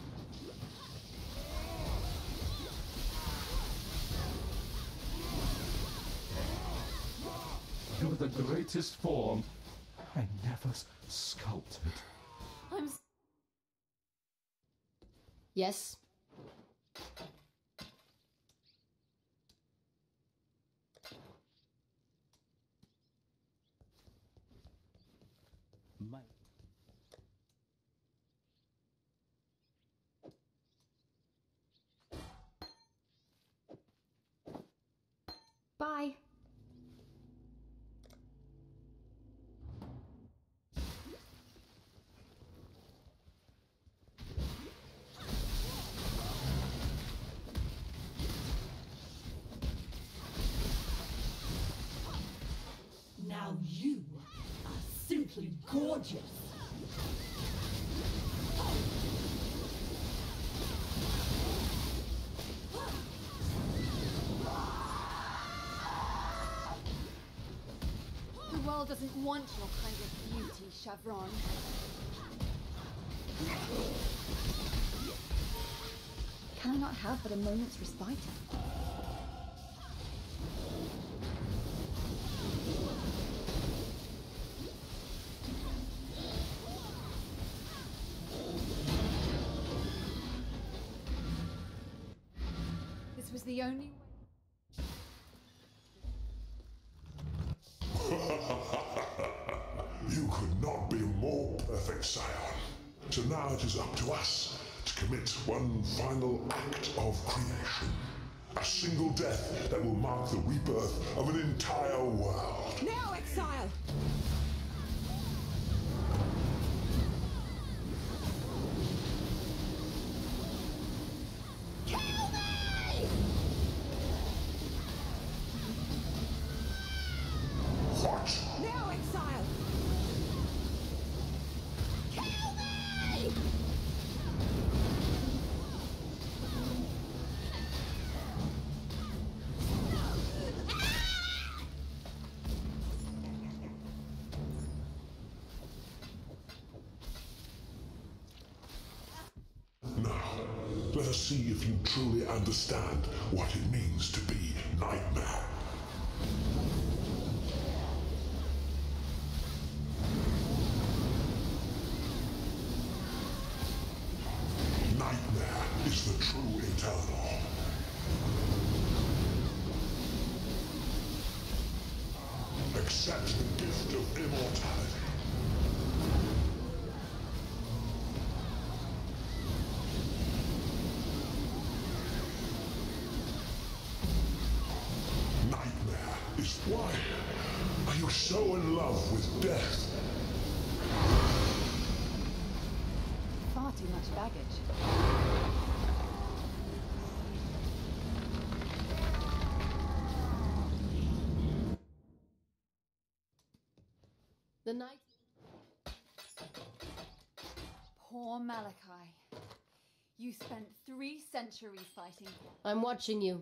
You're the greatest form I never s- sculpted. I'm... s- Yes? My Bye. Now you are simply gorgeous. The world doesn't want your kind of beauty, Chevron. Can I not have but a moment's respite? This was the only way. You could not be more perfect, Scion. So now it is up to us to commit one final act of creation. A single death that will mark the rebirth of an entire world. Now, Exile! Kill me! What? Now, Exile! Kill me! Now, let us see if you truly understand what it means to be Nightmare. Nightmare is the true Eternal. Accept the gift of immortality. Nightmare is this? Why? Are you so in love with death? Far too much baggage. The night. Poor Malachi. You spent three centuries fighting. I'm watching you.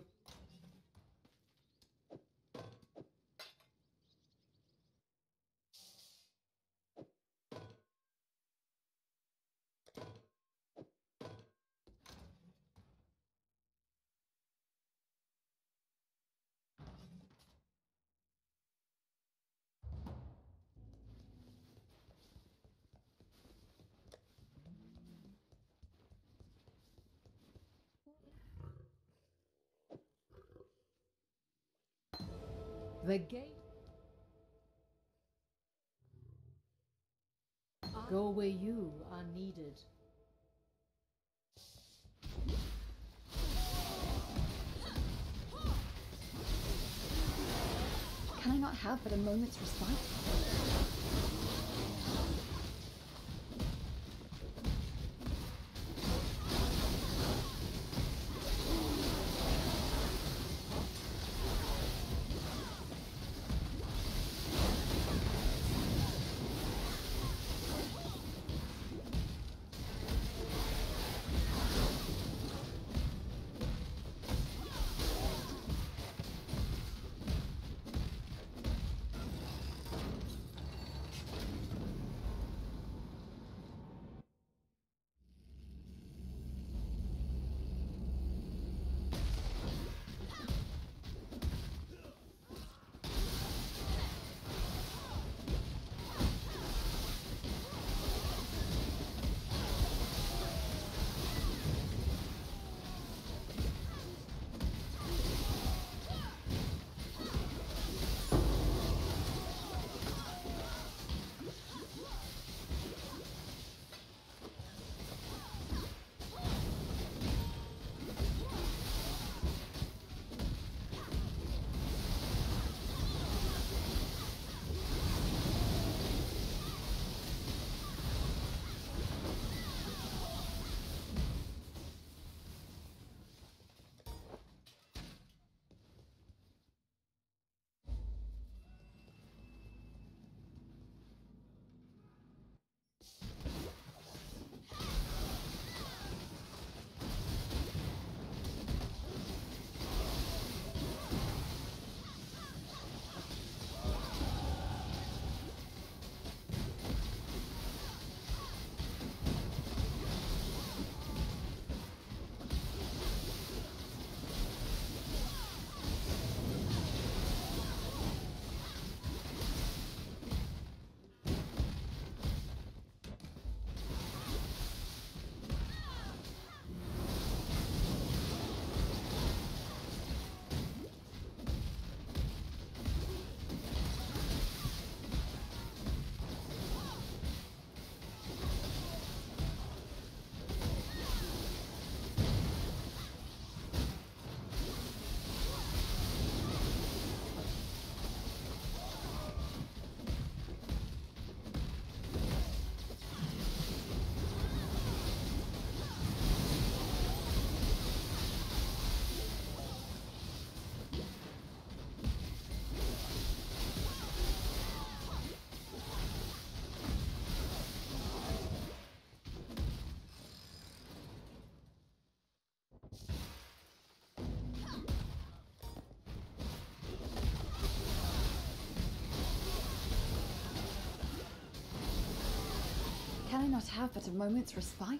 The gate. Go where you are needed. Can I not have but a moment's respite? Can I not have but a moment's respite?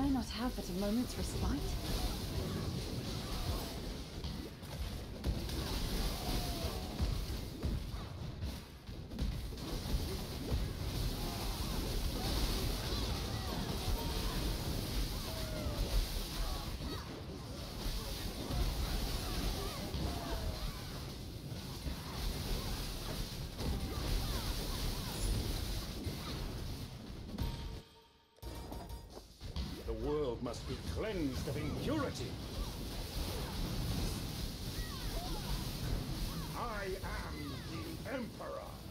Can I not have but a moment's respite? The world must be cleansed of impurity. I am the Emperor.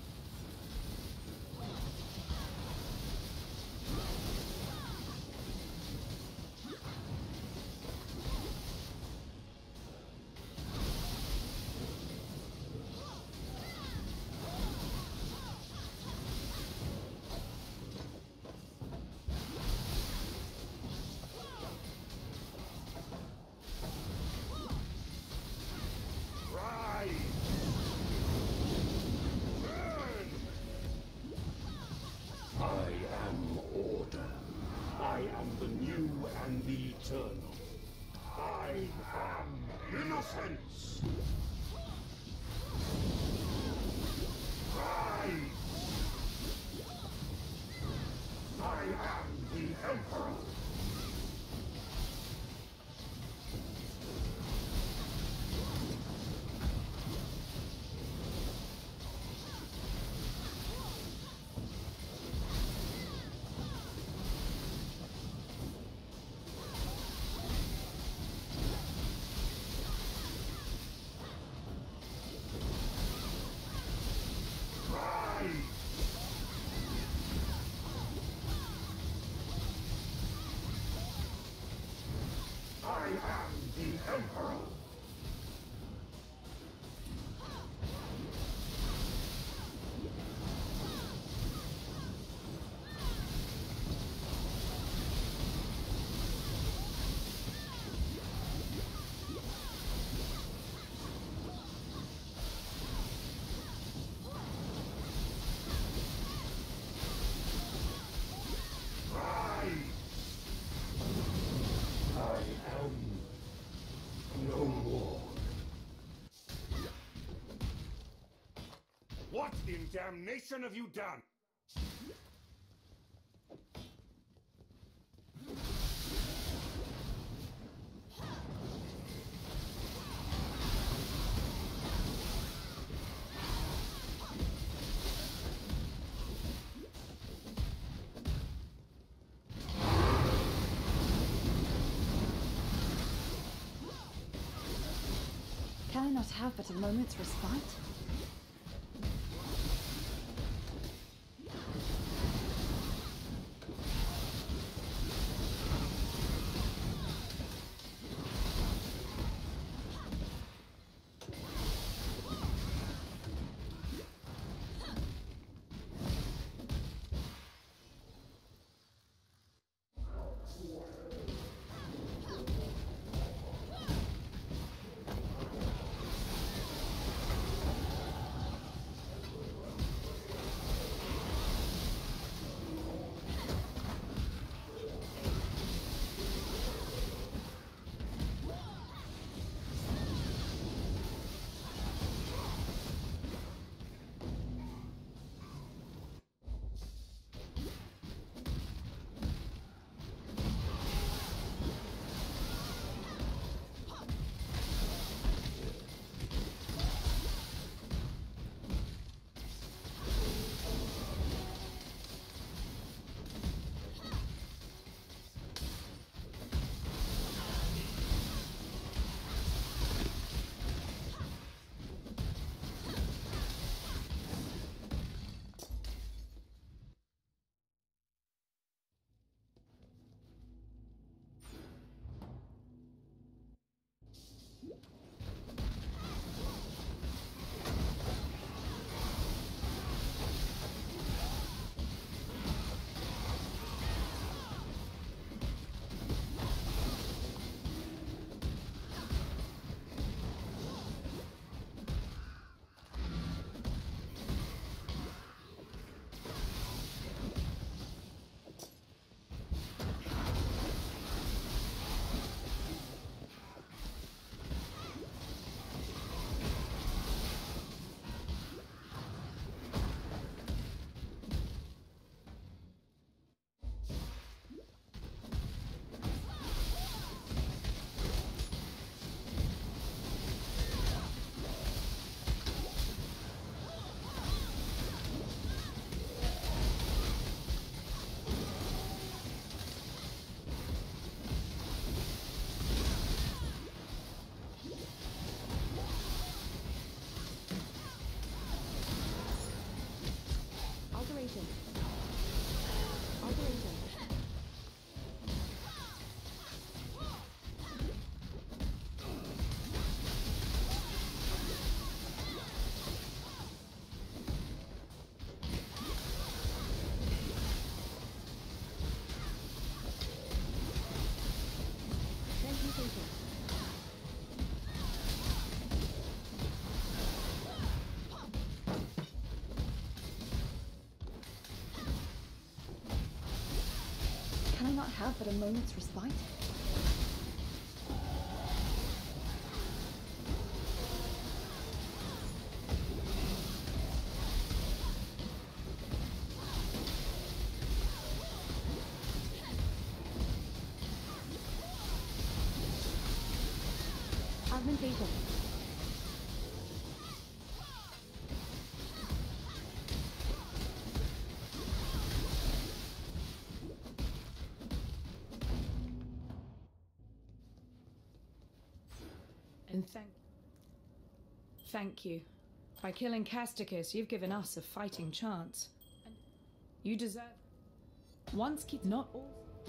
And the eternal. I am innocence. Rise! I am the Emperor. I am the Emperor. What in damnation have you done? Can I not have but a moment's respite? Can I not have but a moment's respite? Augmentation. And thank... Thank you. By killing Casticus, you've given us a fighting chance. And you deserve... Once keep not all...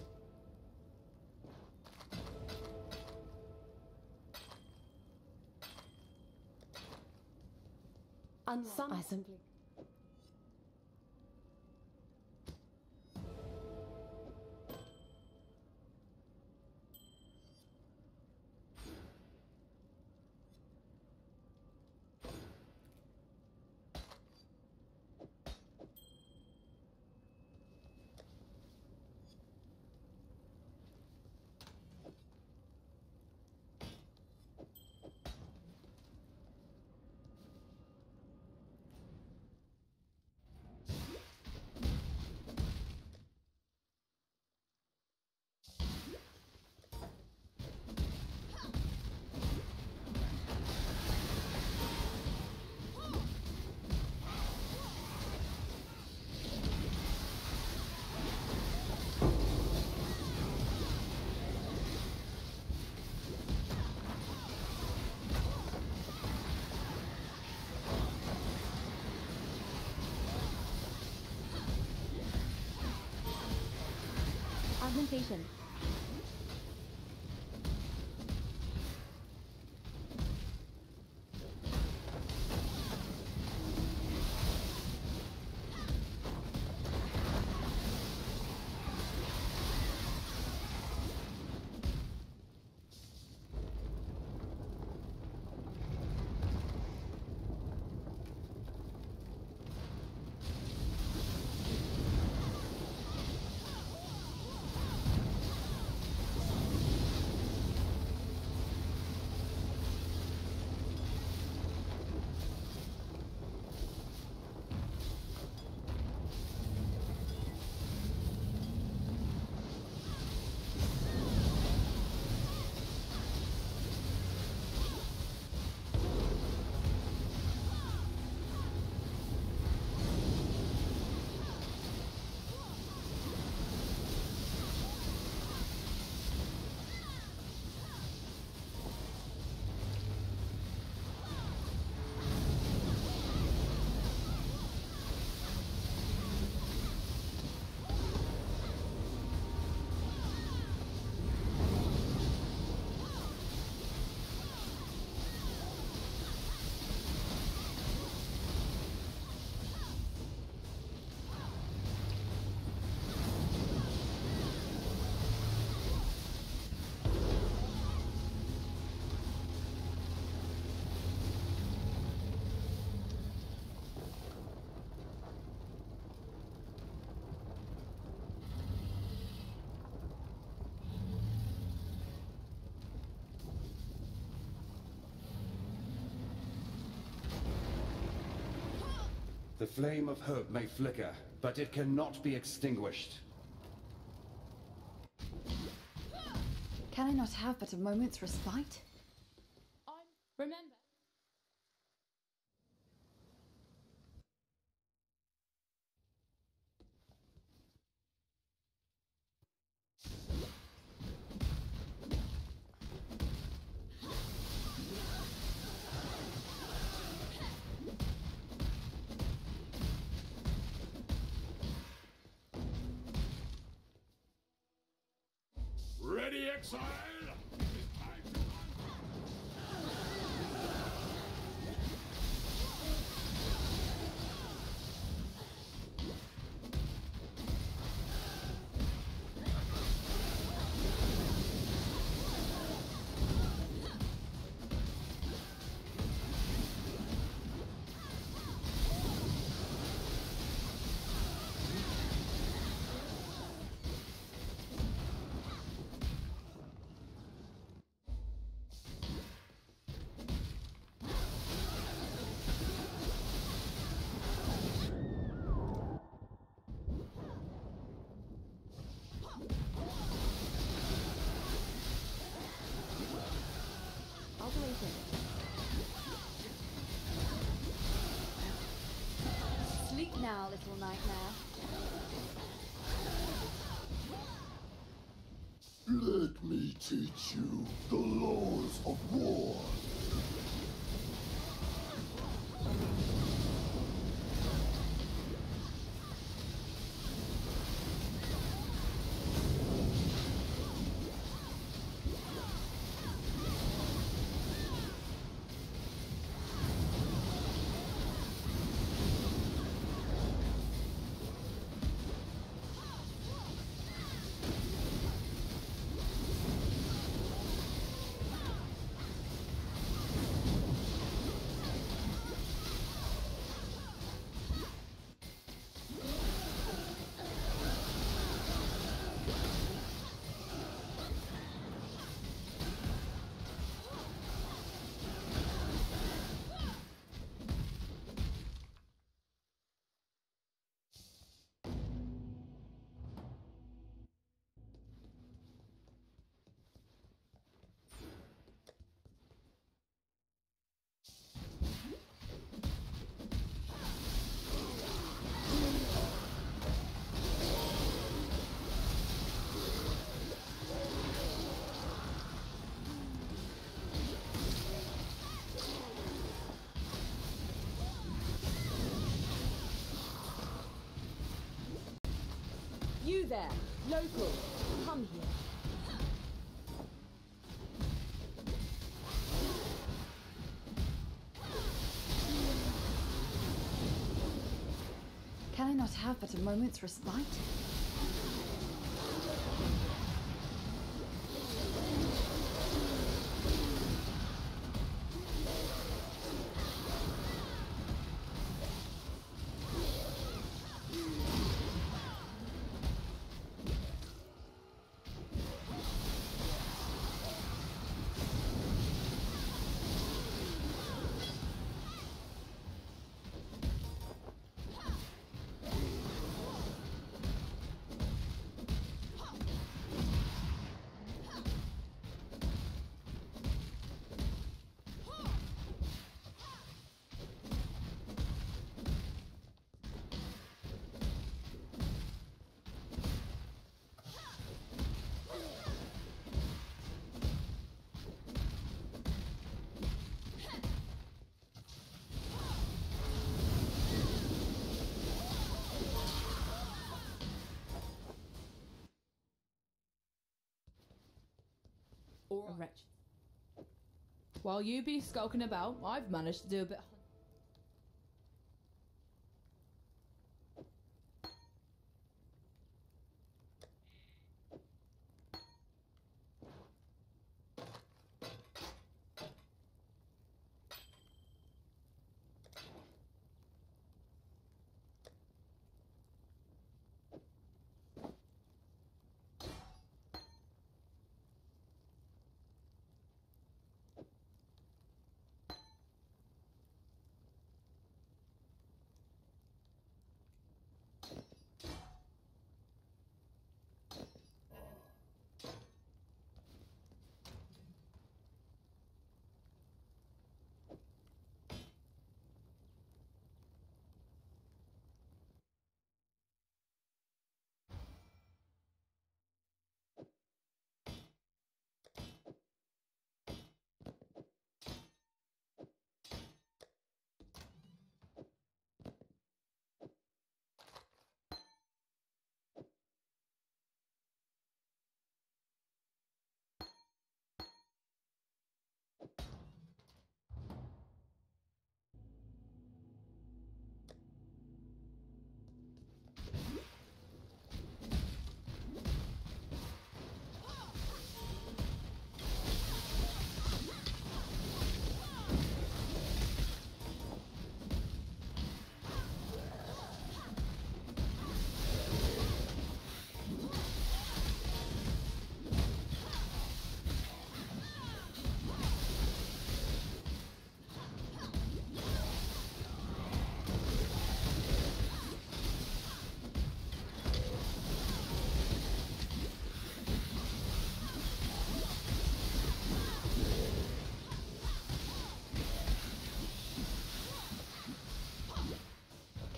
Some I simply... Augmentation. The flame of hope may flicker, but it cannot be extinguished. Can I not have but a moment's respite? Remember. Ready, exile? now, little nightmare. Let me teach you the laws of war. You there, local, come here. Can I not have but a moment's respite? Or a wretch. While you be skulking about, I've managed to do a bit.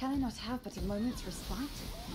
Can I not have but a moment's respite?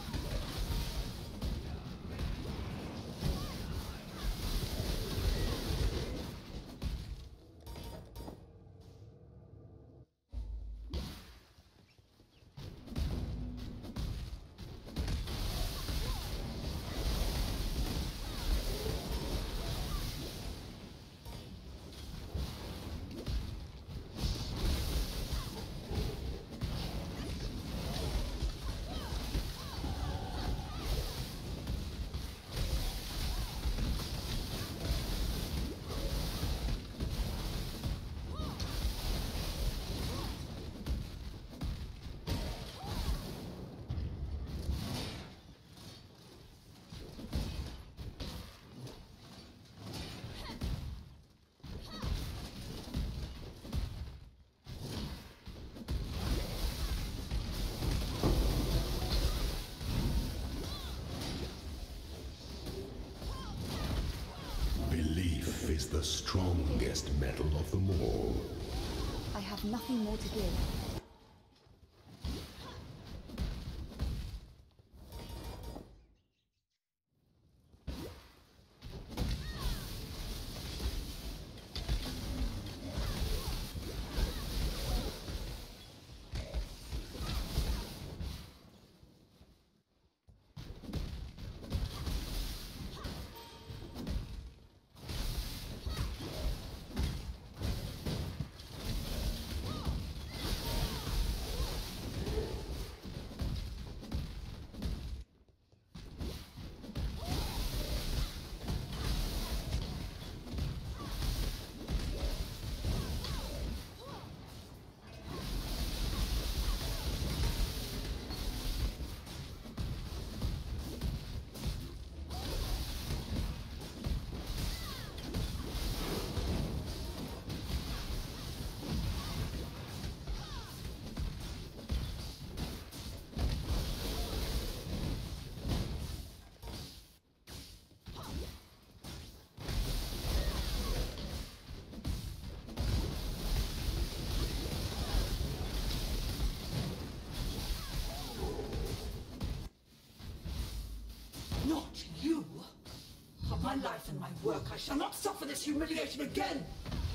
Is the strongest metal of them all. I have nothing more to give. Not you! For my life and my work, I shall not suffer this humiliation again!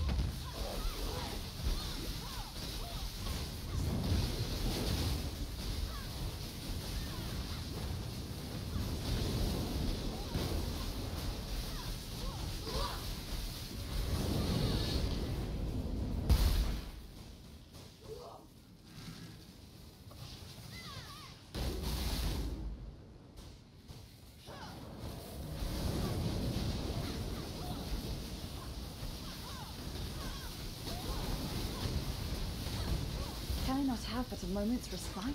Can I not have but a moment's respite?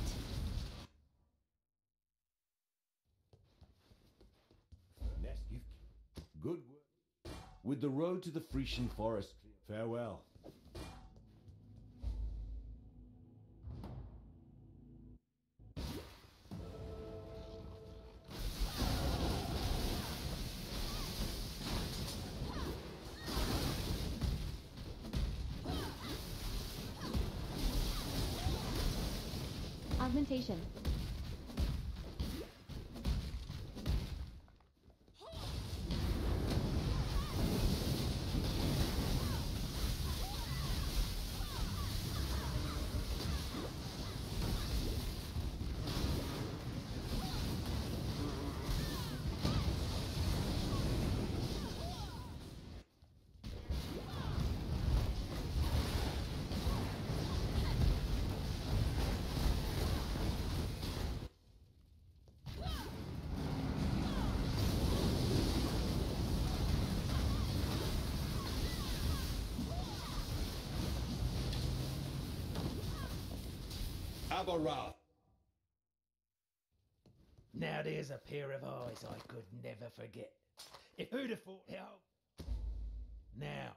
Nest, you've... Good work. With the road to the Frisian forest, farewell. Augmentation. Aberoth. Now there's a pair of eyes I could never forget. If who'd have thought how... Now.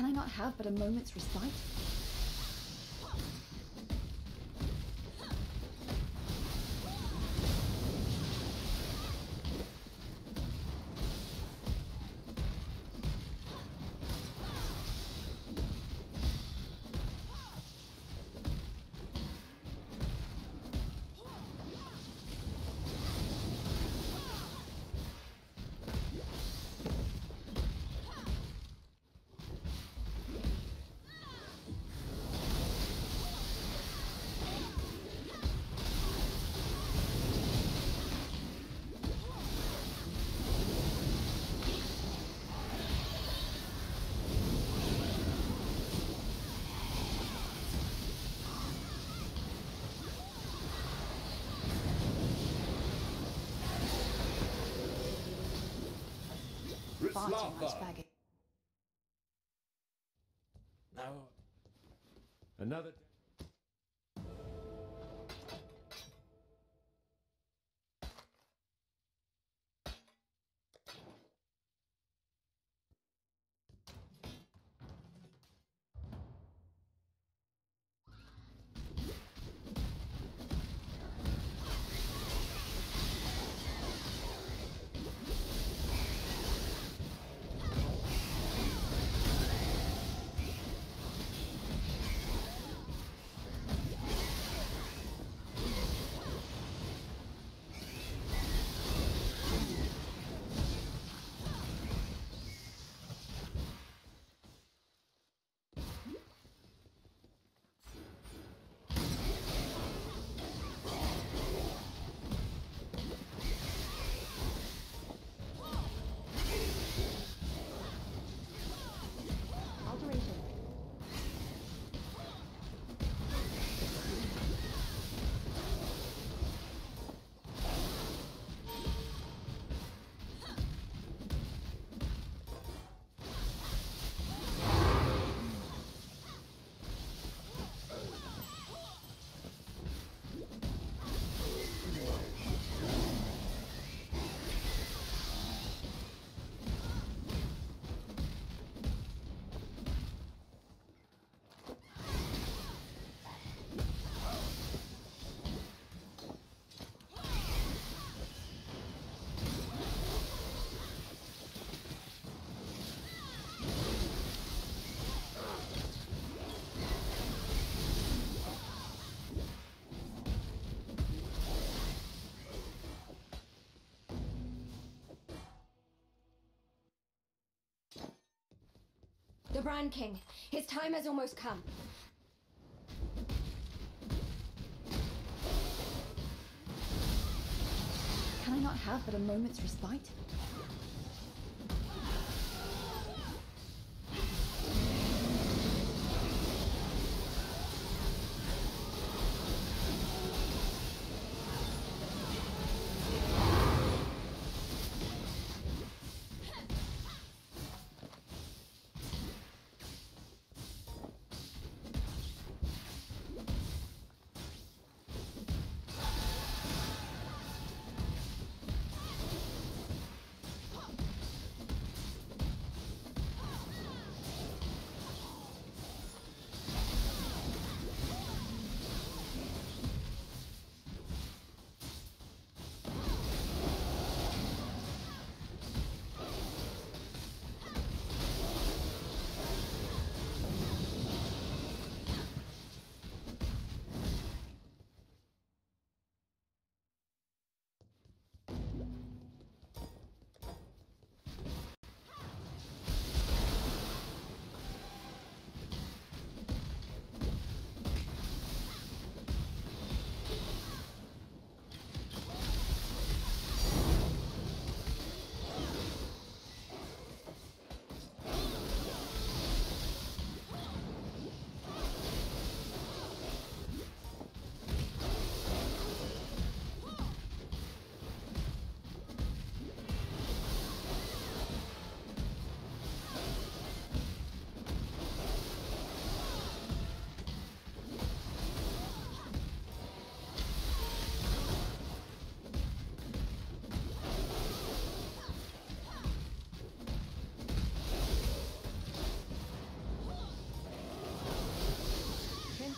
Can I not have but a moment's respite? Far too much baggage. Now, another. The Brand King. His time has almost come. Can I not have but a moment's respite?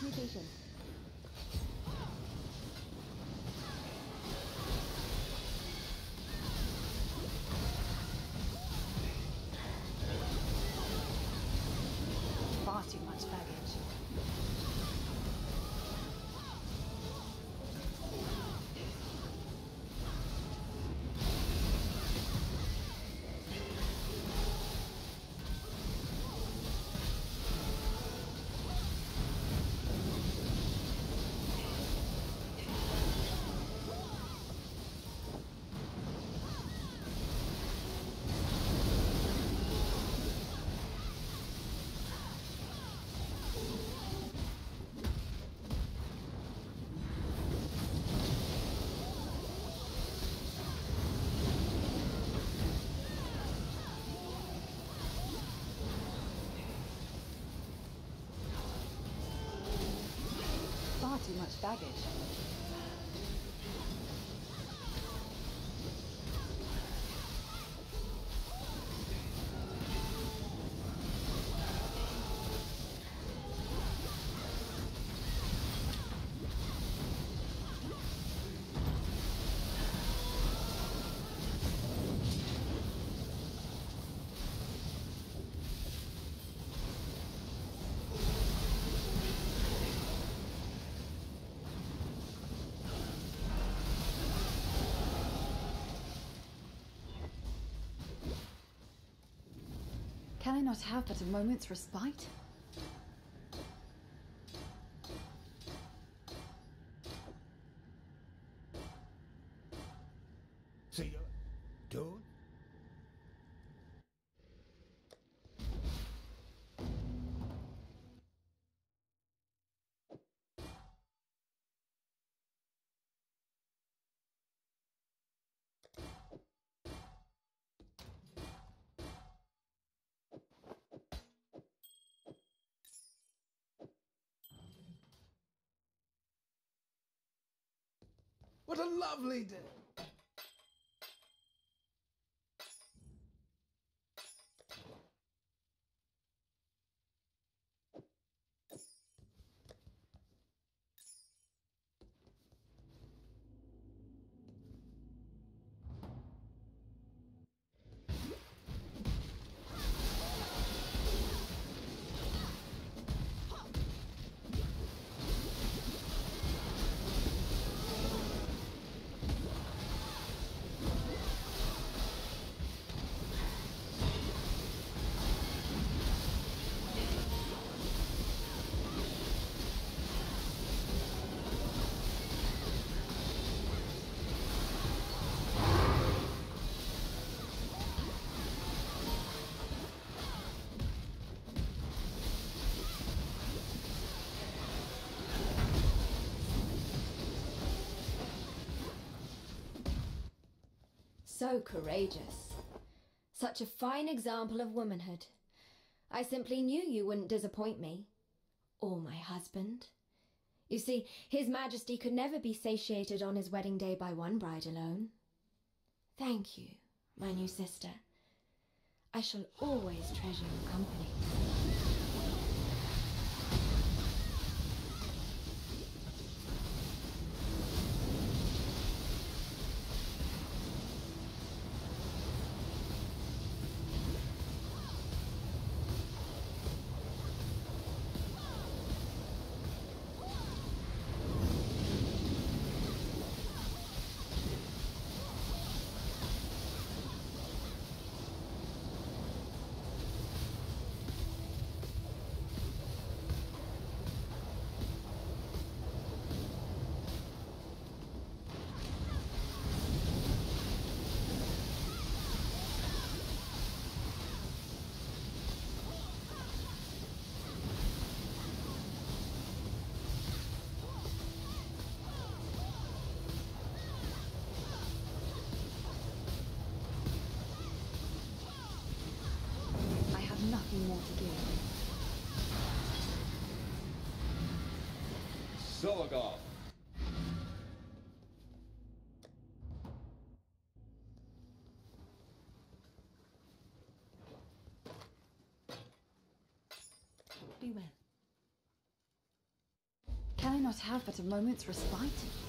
mutation. Far too much baggage. Far too much baggage. Can I not have but a moment's respite? See you, dude. What a lovely day. So courageous. Such a fine example of womanhood. I simply knew you wouldn't disappoint me. Or my husband. You see, His Majesty could never be satiated on his wedding day by one bride alone. Thank you, my new sister. I shall always treasure your company. Nothing more to give. Zologov. Be well. not have but a moment's respite?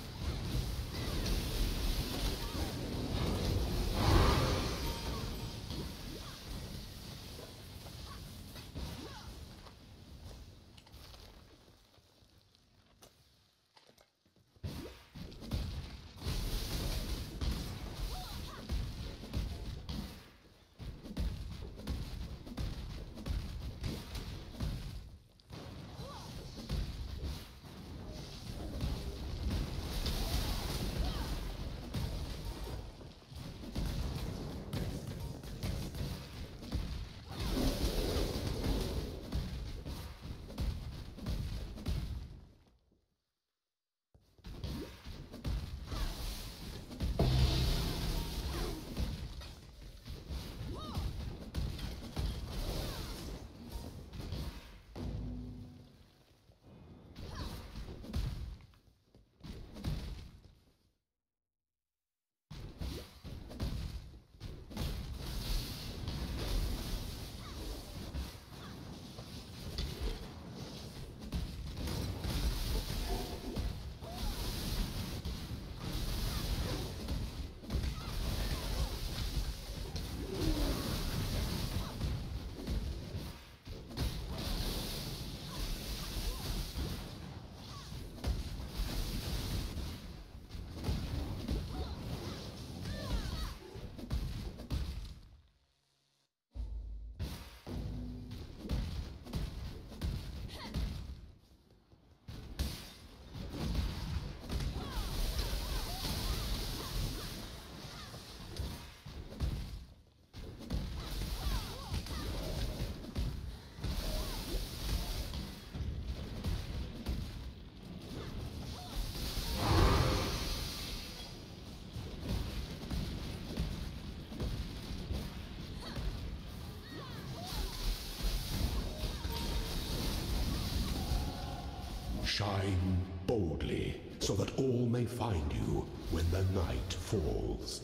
Shine boldly, so that all may find you when the night falls.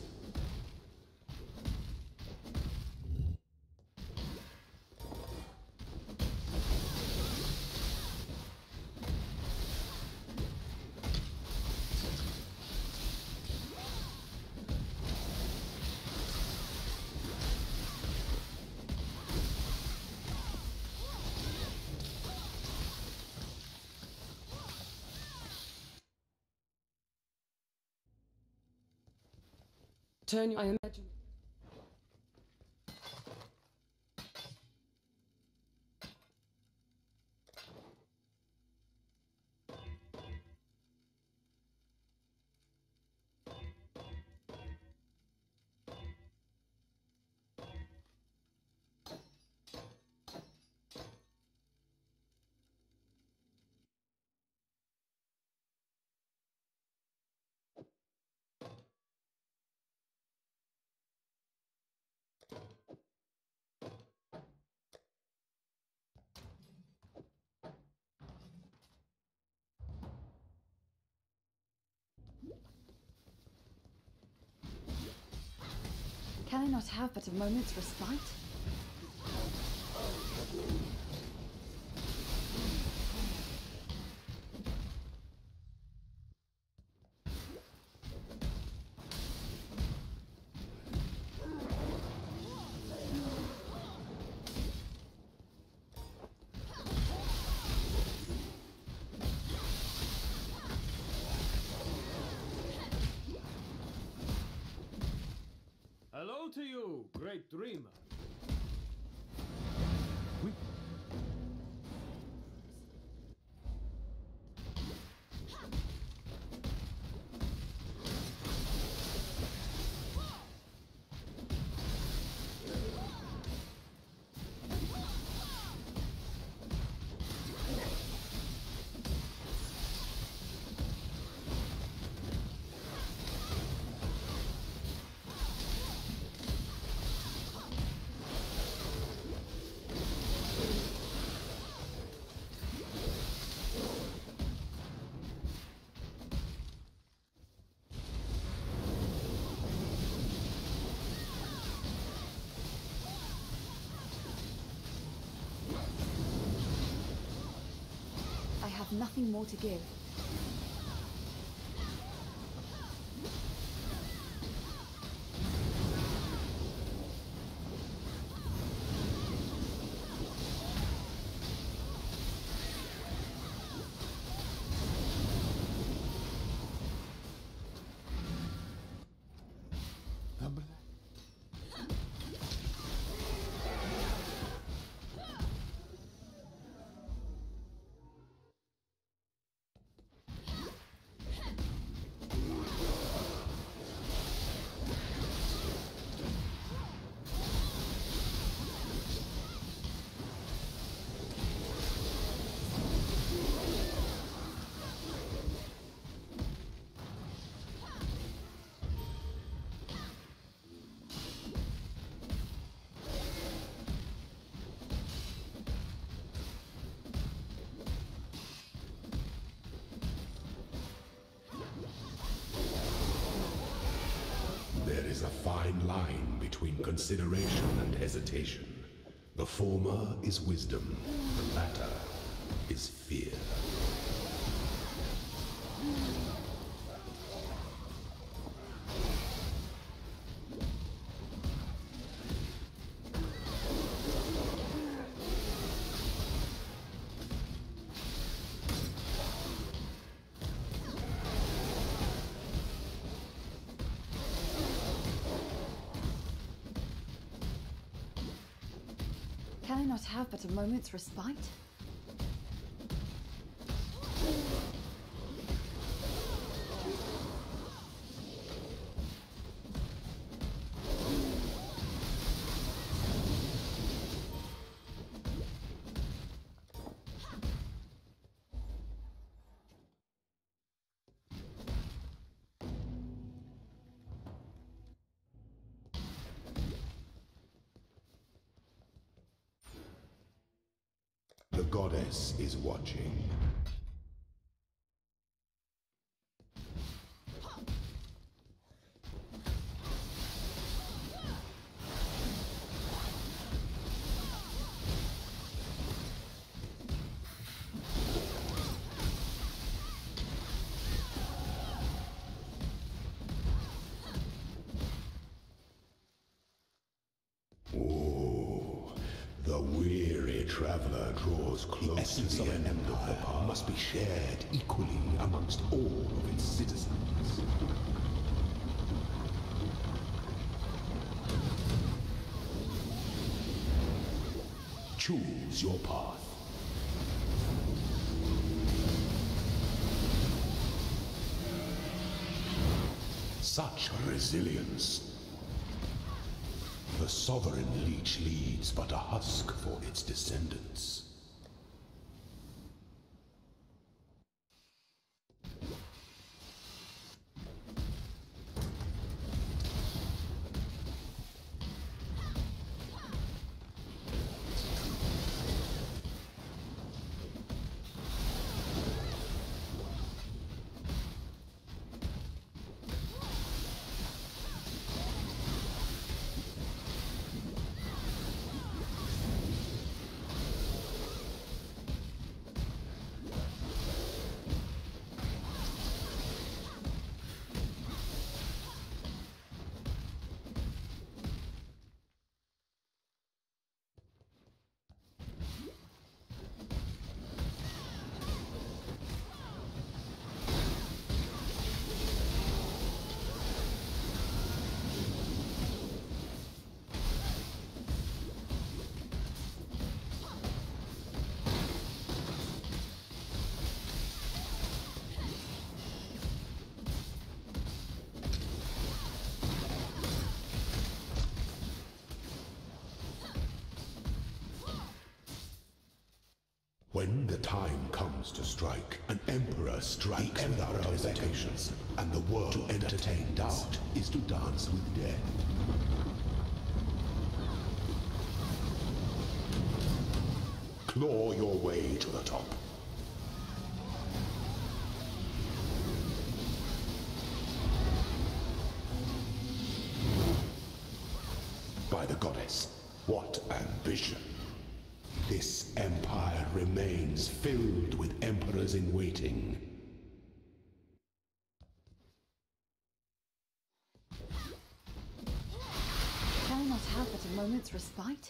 Turn your I imagine. Can I not have but a moment's respite? Hello to you, great dreamer. We I have nothing more to give. There is a fine line between consideration and hesitation. The former is wisdom, the latter is fear. Can I not have but a moment's respite? The goddess is watching. The weary traveler draws close to the end of the path. Must be shared equally amongst all of its citizens. Choose your path. Such resilience. The sovereign leech leaves but a husk for its descendants. When the time comes to strike, an emperor strikes without hesitations, and the world to entertain doubt is to dance with death. Claw your way to the top. By the goddess, what ambition! This empire remains filled with emperors in waiting. moment's respite?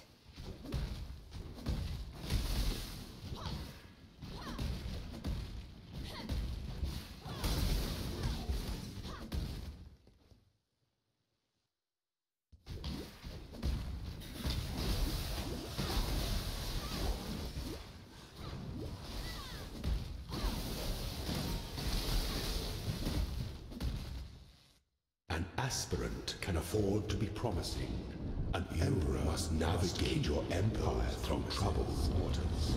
An aspirant can afford to be promising. An emperor must navigate your empire through troubled waters.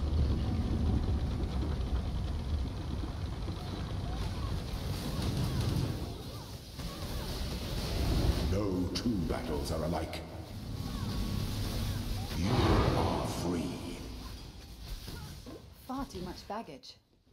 No two battles are alike. You are free. Far too much baggage.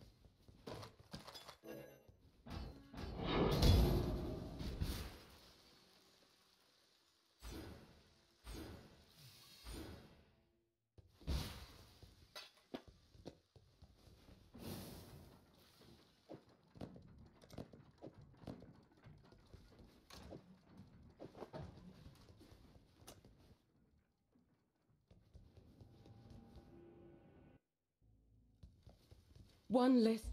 One less.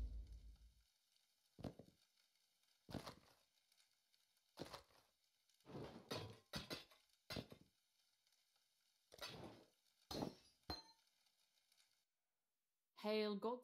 Hail God.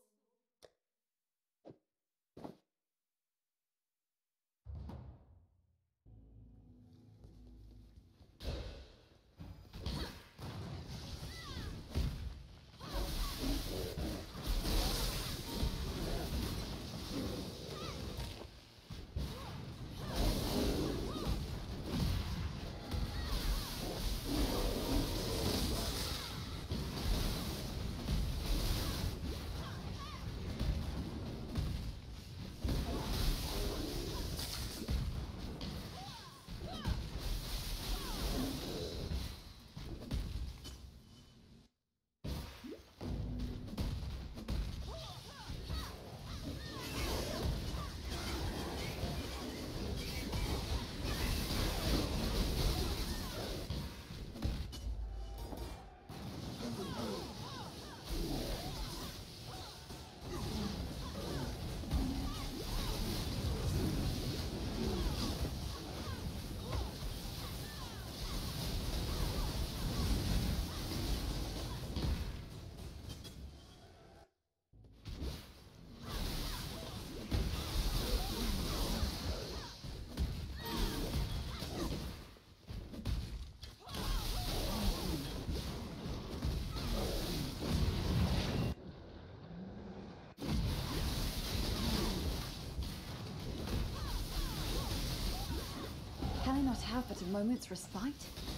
Can I not have but a moment's respite?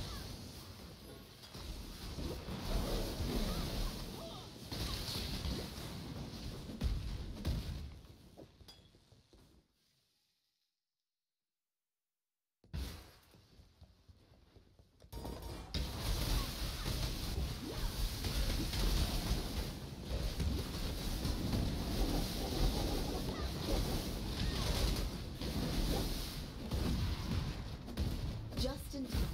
Just in time.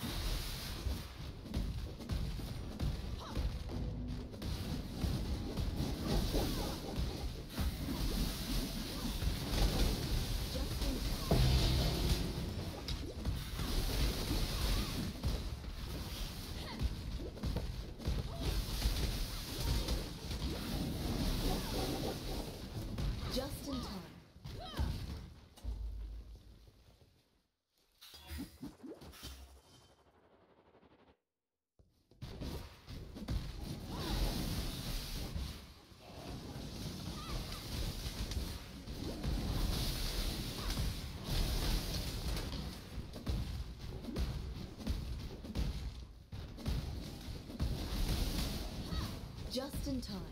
Just in time. Just in time.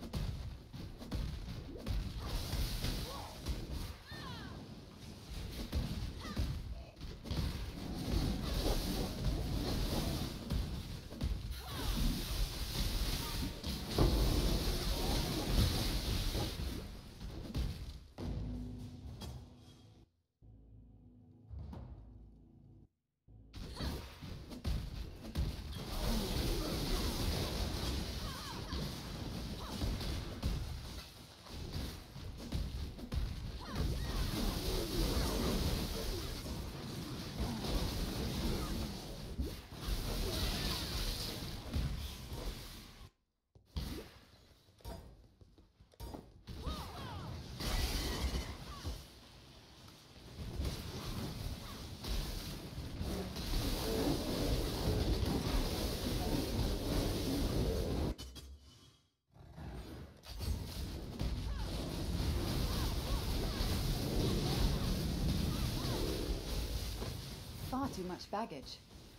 far too much baggage.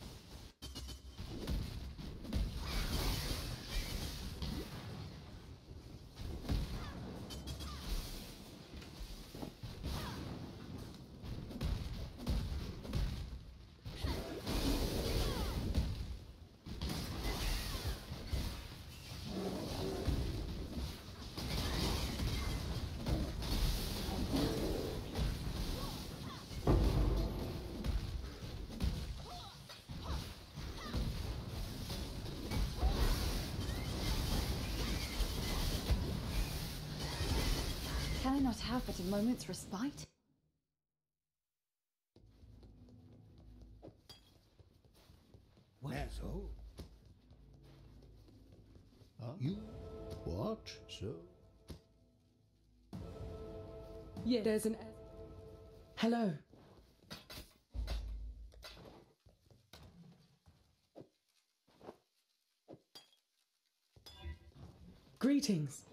Can I not have but a moment's respite? That's all. Huh? You what? So? Yeah, there's an... Hello. Greetings.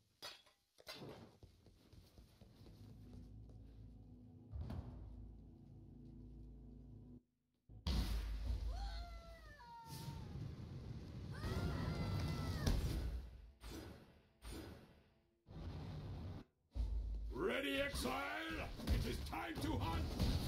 Ready, exile? It is time to hunt!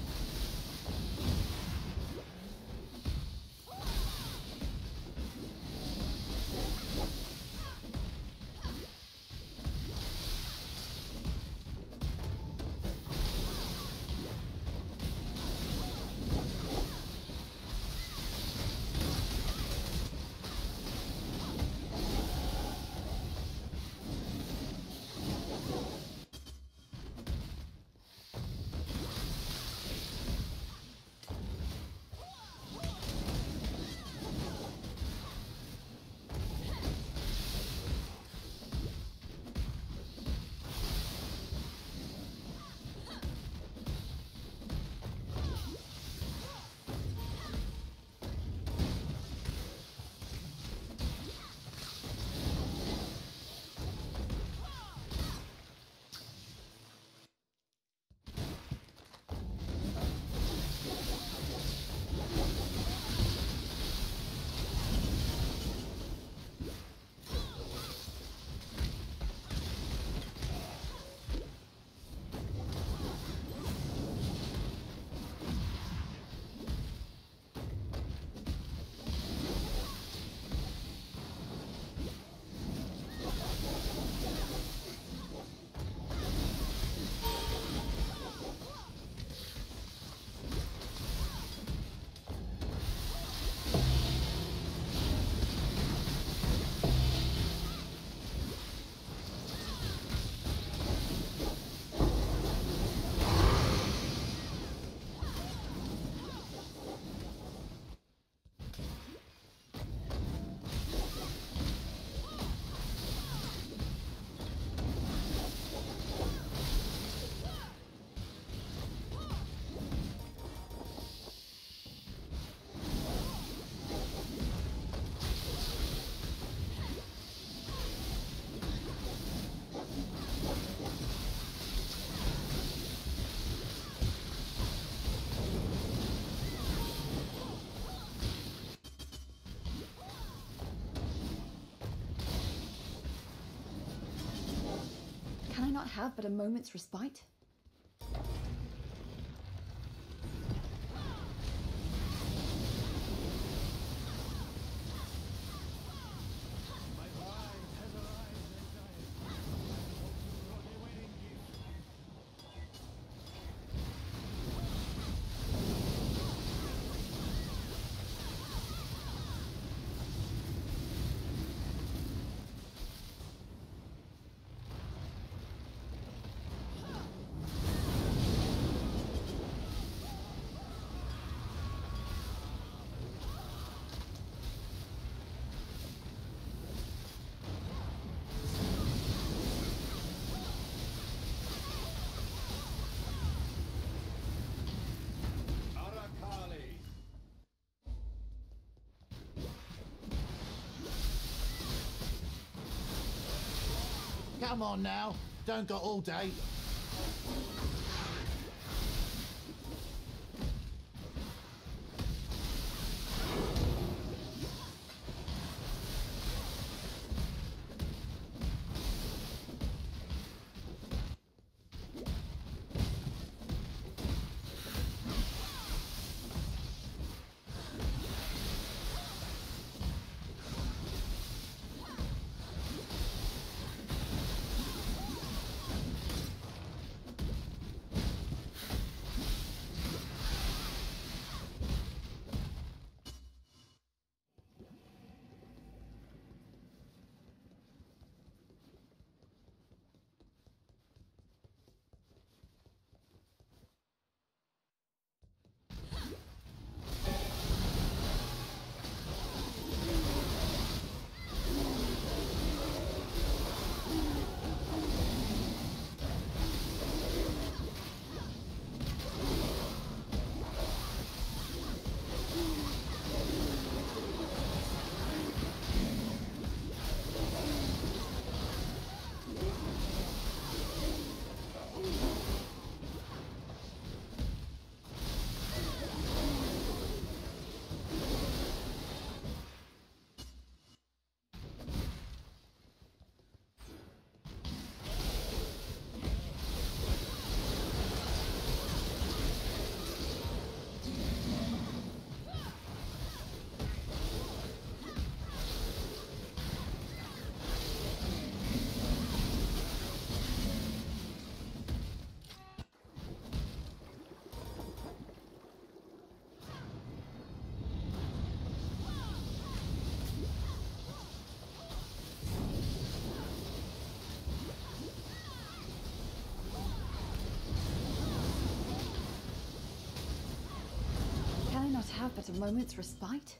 Can I not have but a moment's respite? Come on now, don't got all day. get a moment's respite?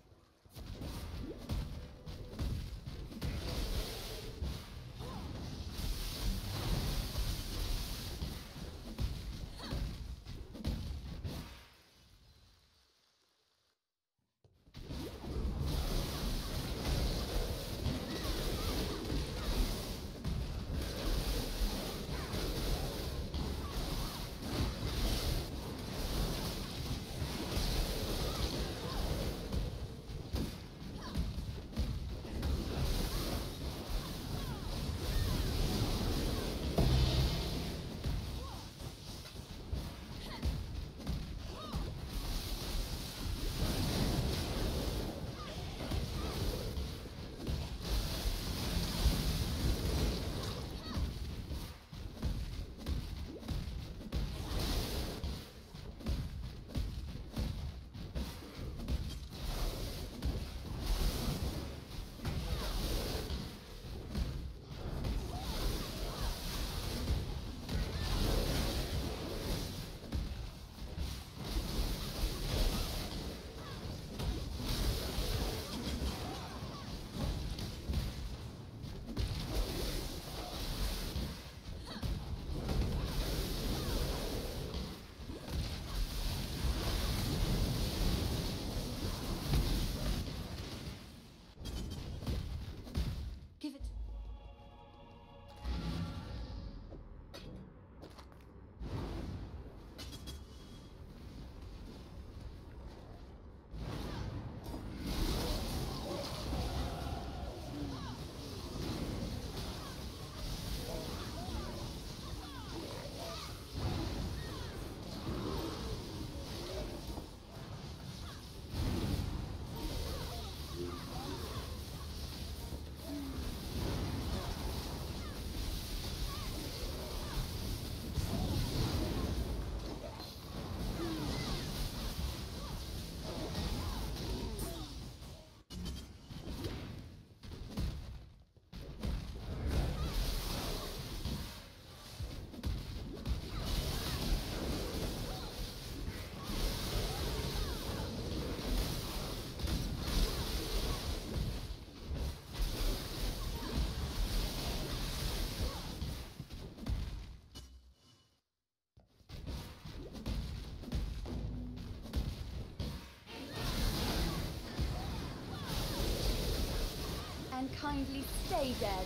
And kindly stay dead.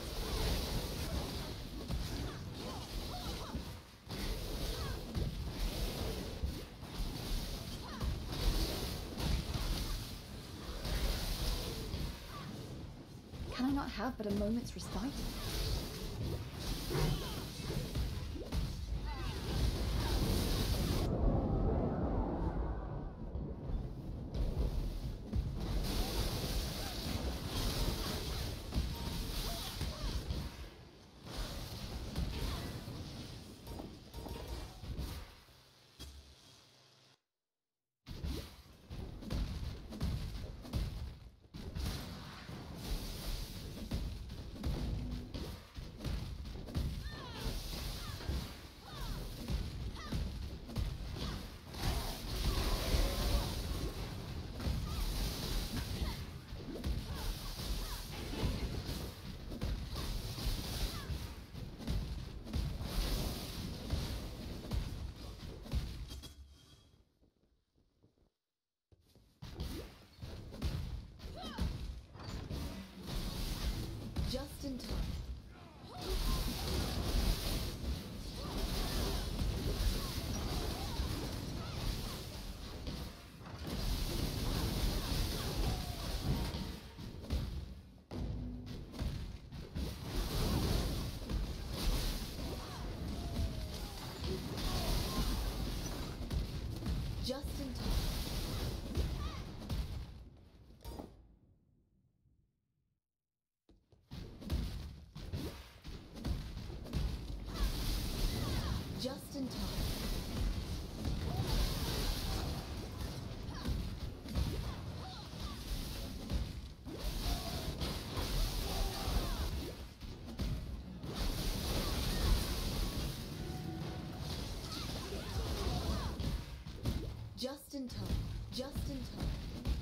Can I not have but a moment's respite? Just in time. Just in time. Just in time. Just in time. Just in time.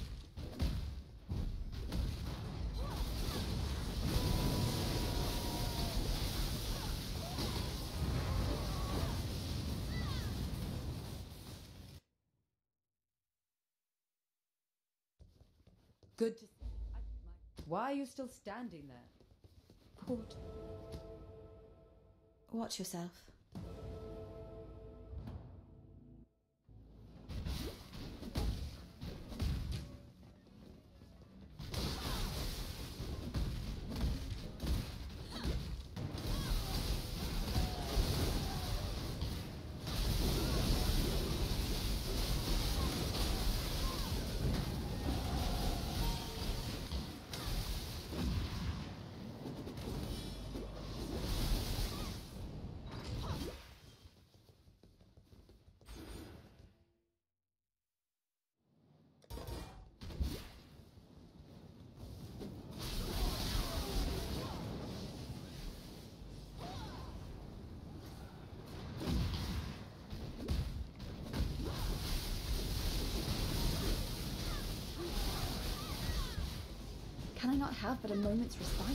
Good to... Why are you still standing there? Port. Watch yourself. Can I not have but a moment's respite?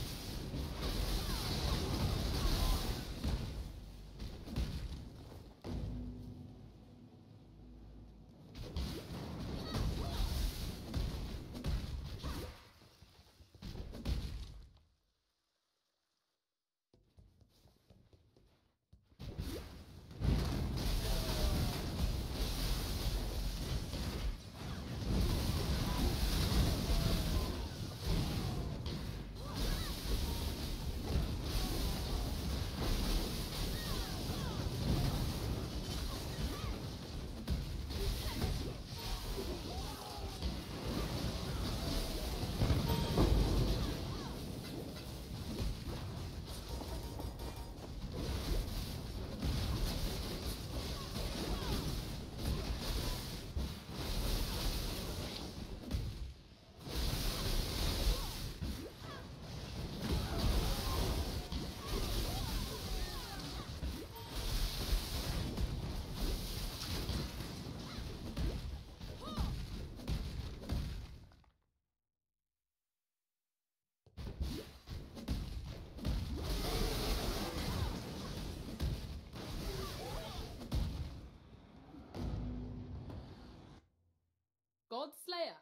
Godslayer.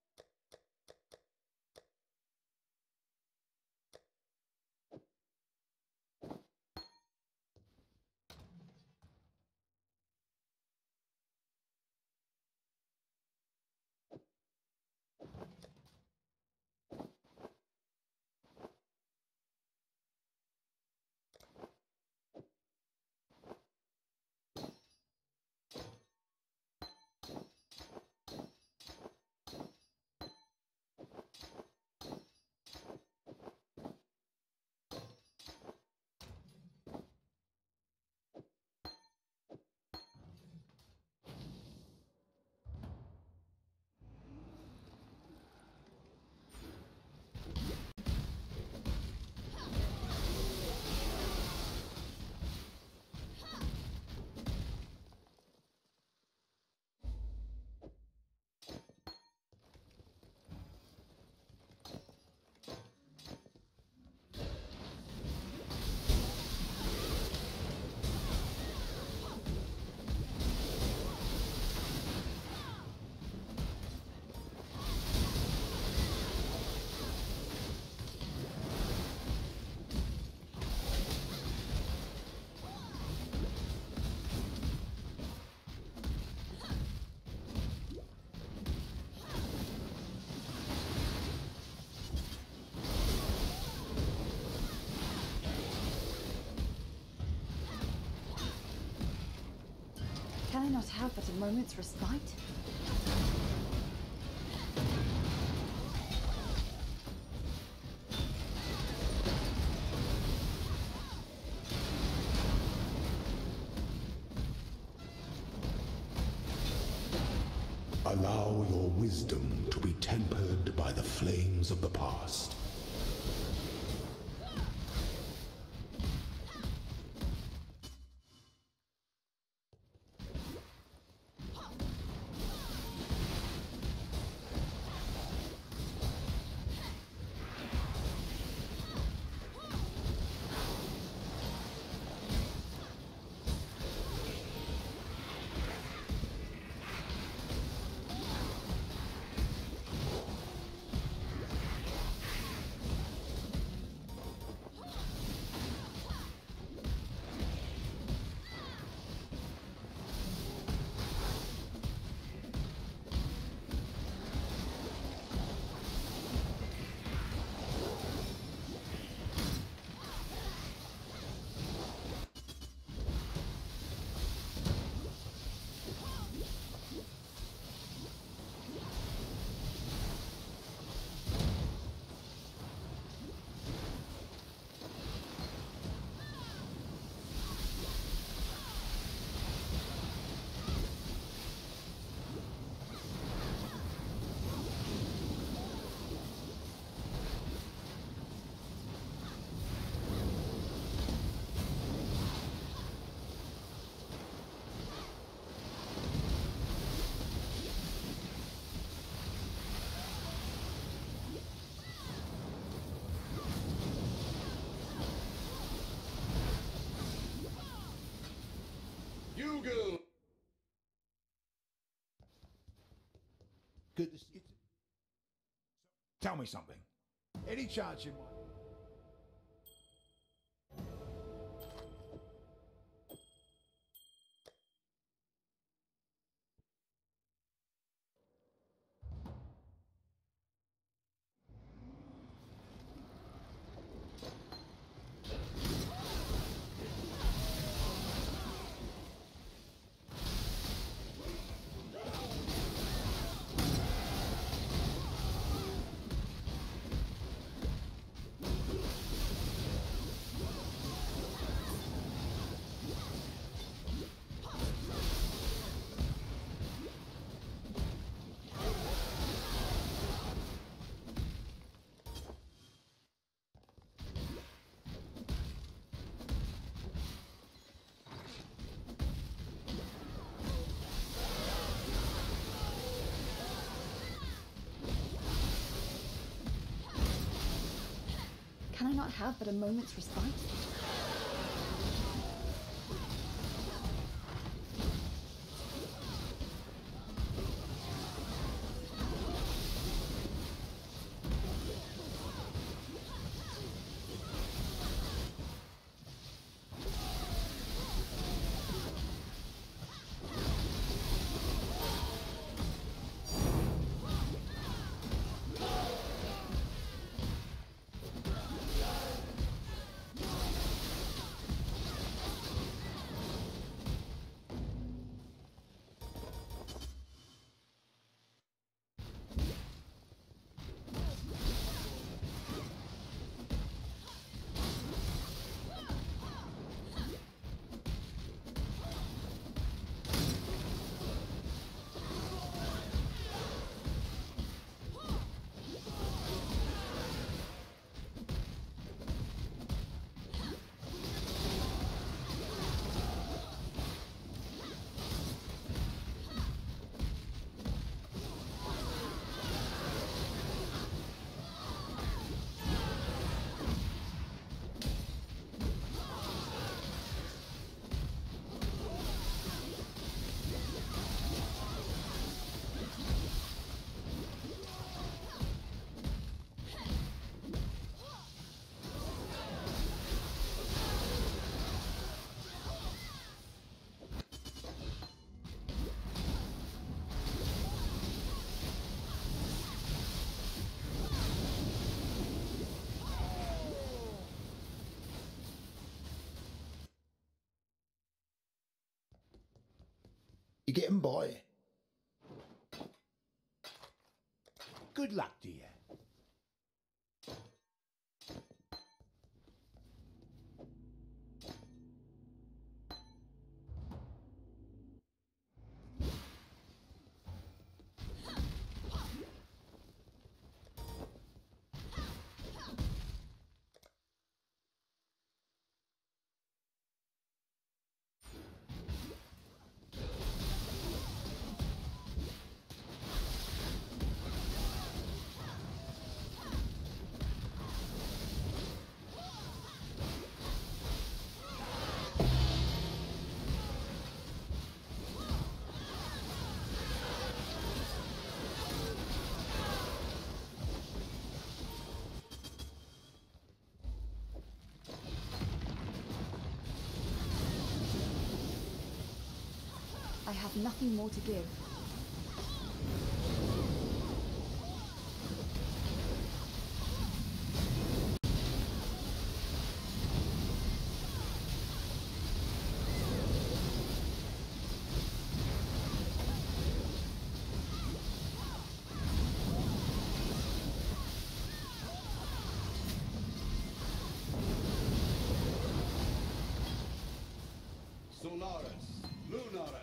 Can I not have but a moment's respite? Allow your wisdom to be tempered by the flames of the past. Dougal! Good. To see you. Tell me something. Any chance you might? Can I not have but a moment's respite? You getting by? Good luck to you. I have nothing more to give. Solaris, Lunaris.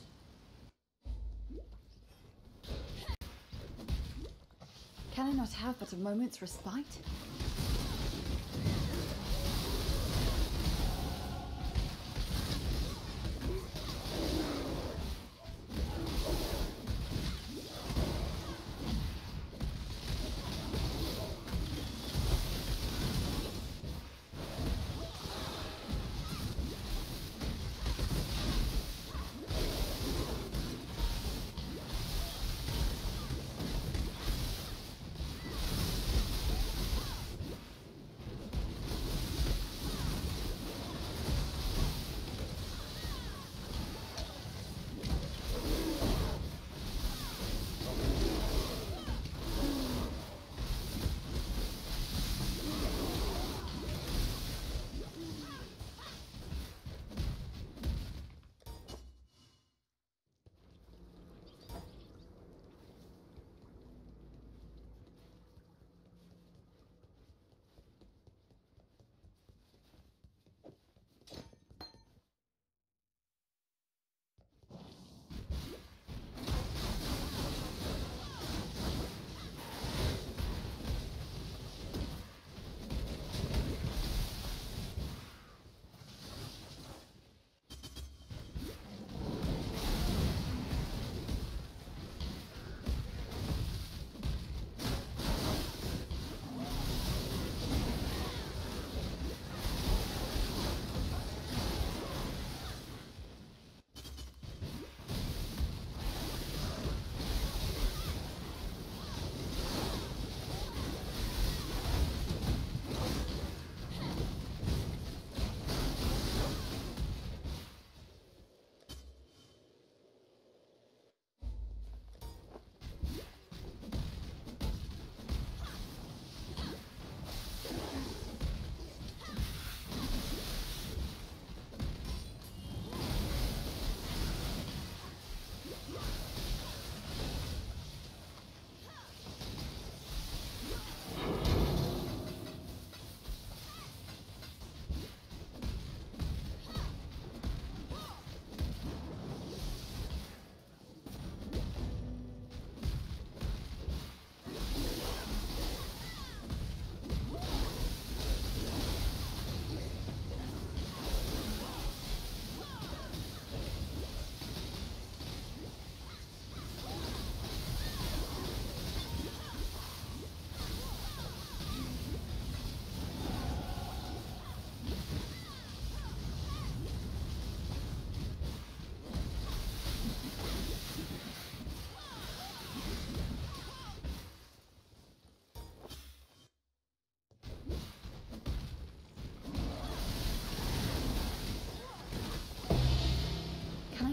Can I not have but a moment's respite?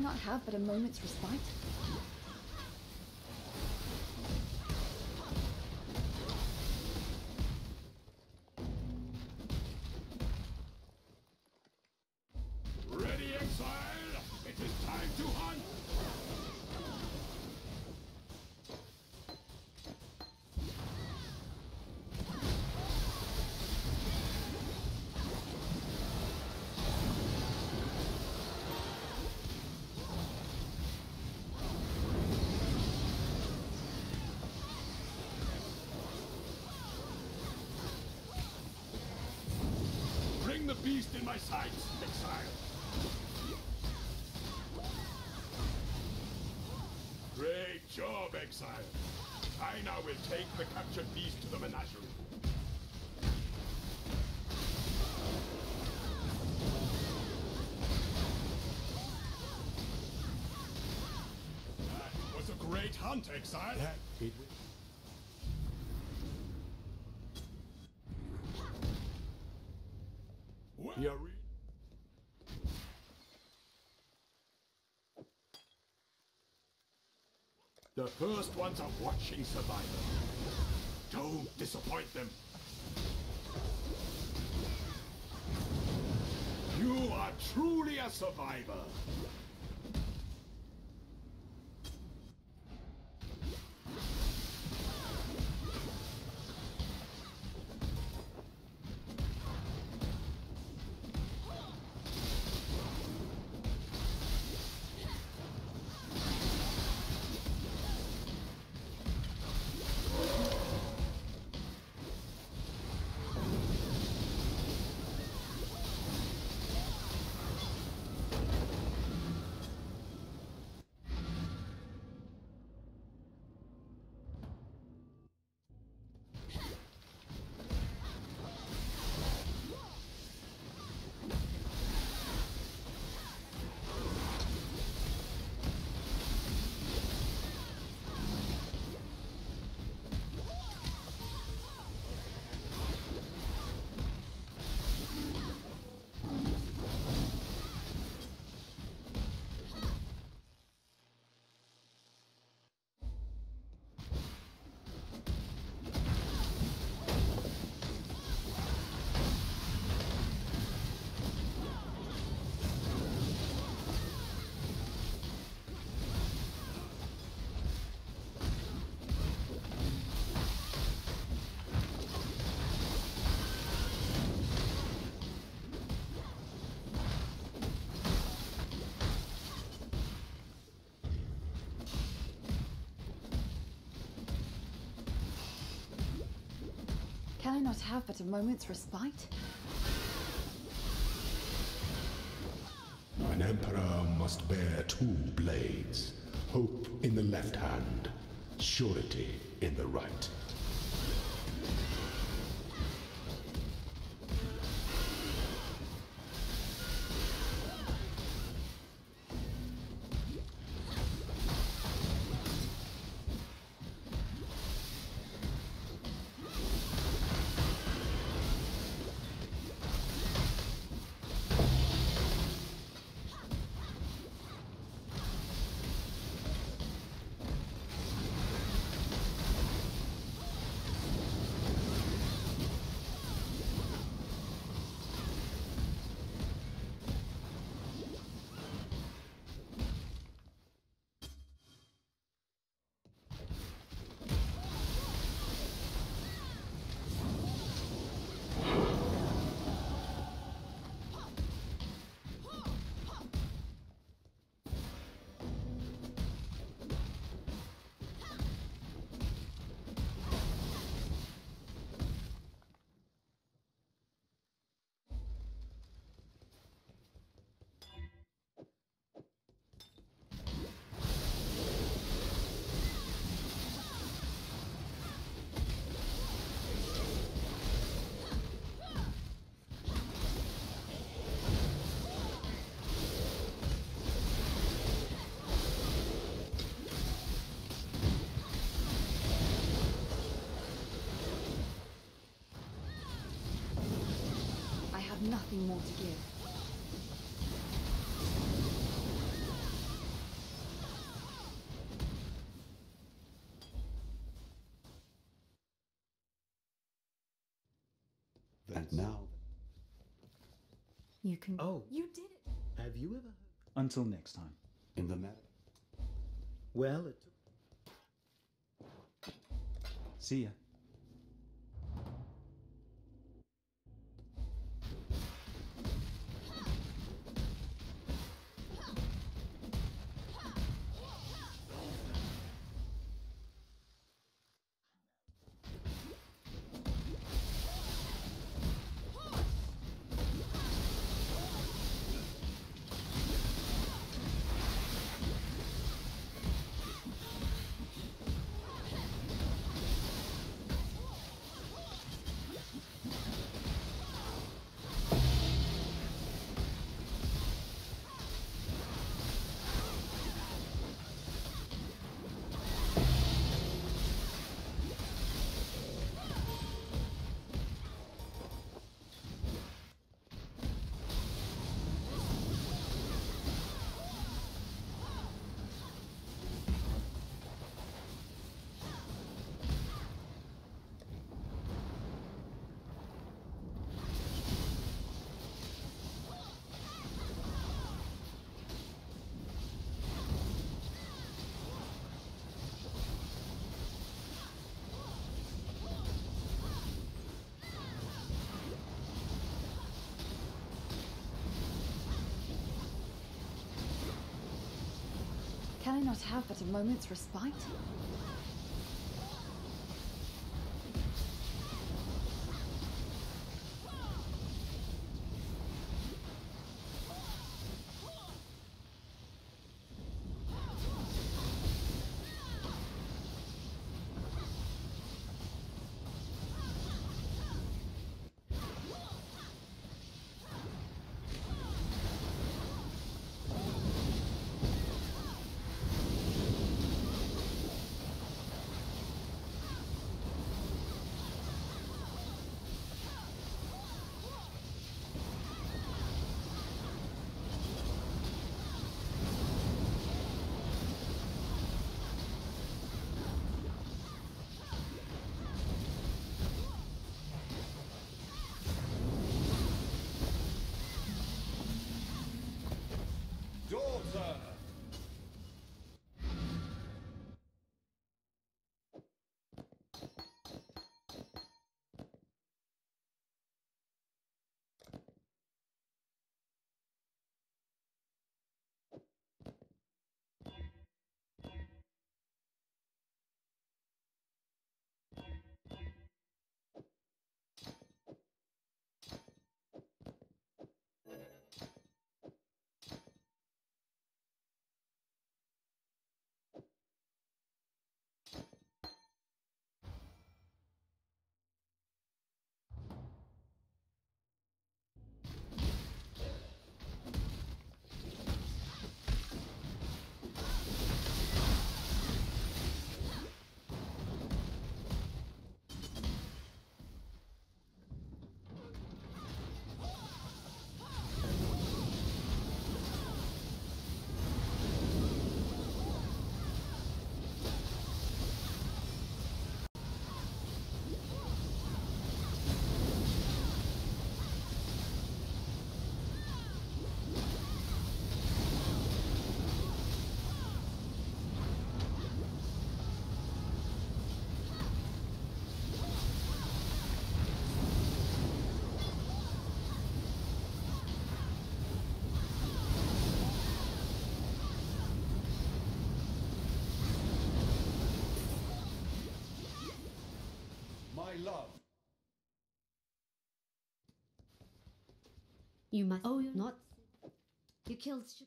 not have but a moment's respite? Ready, exile? It is time to hunt! Bring the beast in my sights, exile! Great job, exile! I now will take the captured beast to the menagerie. That was a great hunt, exile! Yeah, it well, you're re- The first ones are watching Survivor. Don't disappoint them. You are truly a survivor. Can I not have but a moment's respite? An emperor must bear two blades. Hope in the left hand, surety in the right. Nothing more to give. And now... You can... Oh. You did it! Have you ever heard? Until next time. In the matter... Well, it took... See ya. Can I not have but a moment's respite? Love. You must oh, not. You killed Chicago.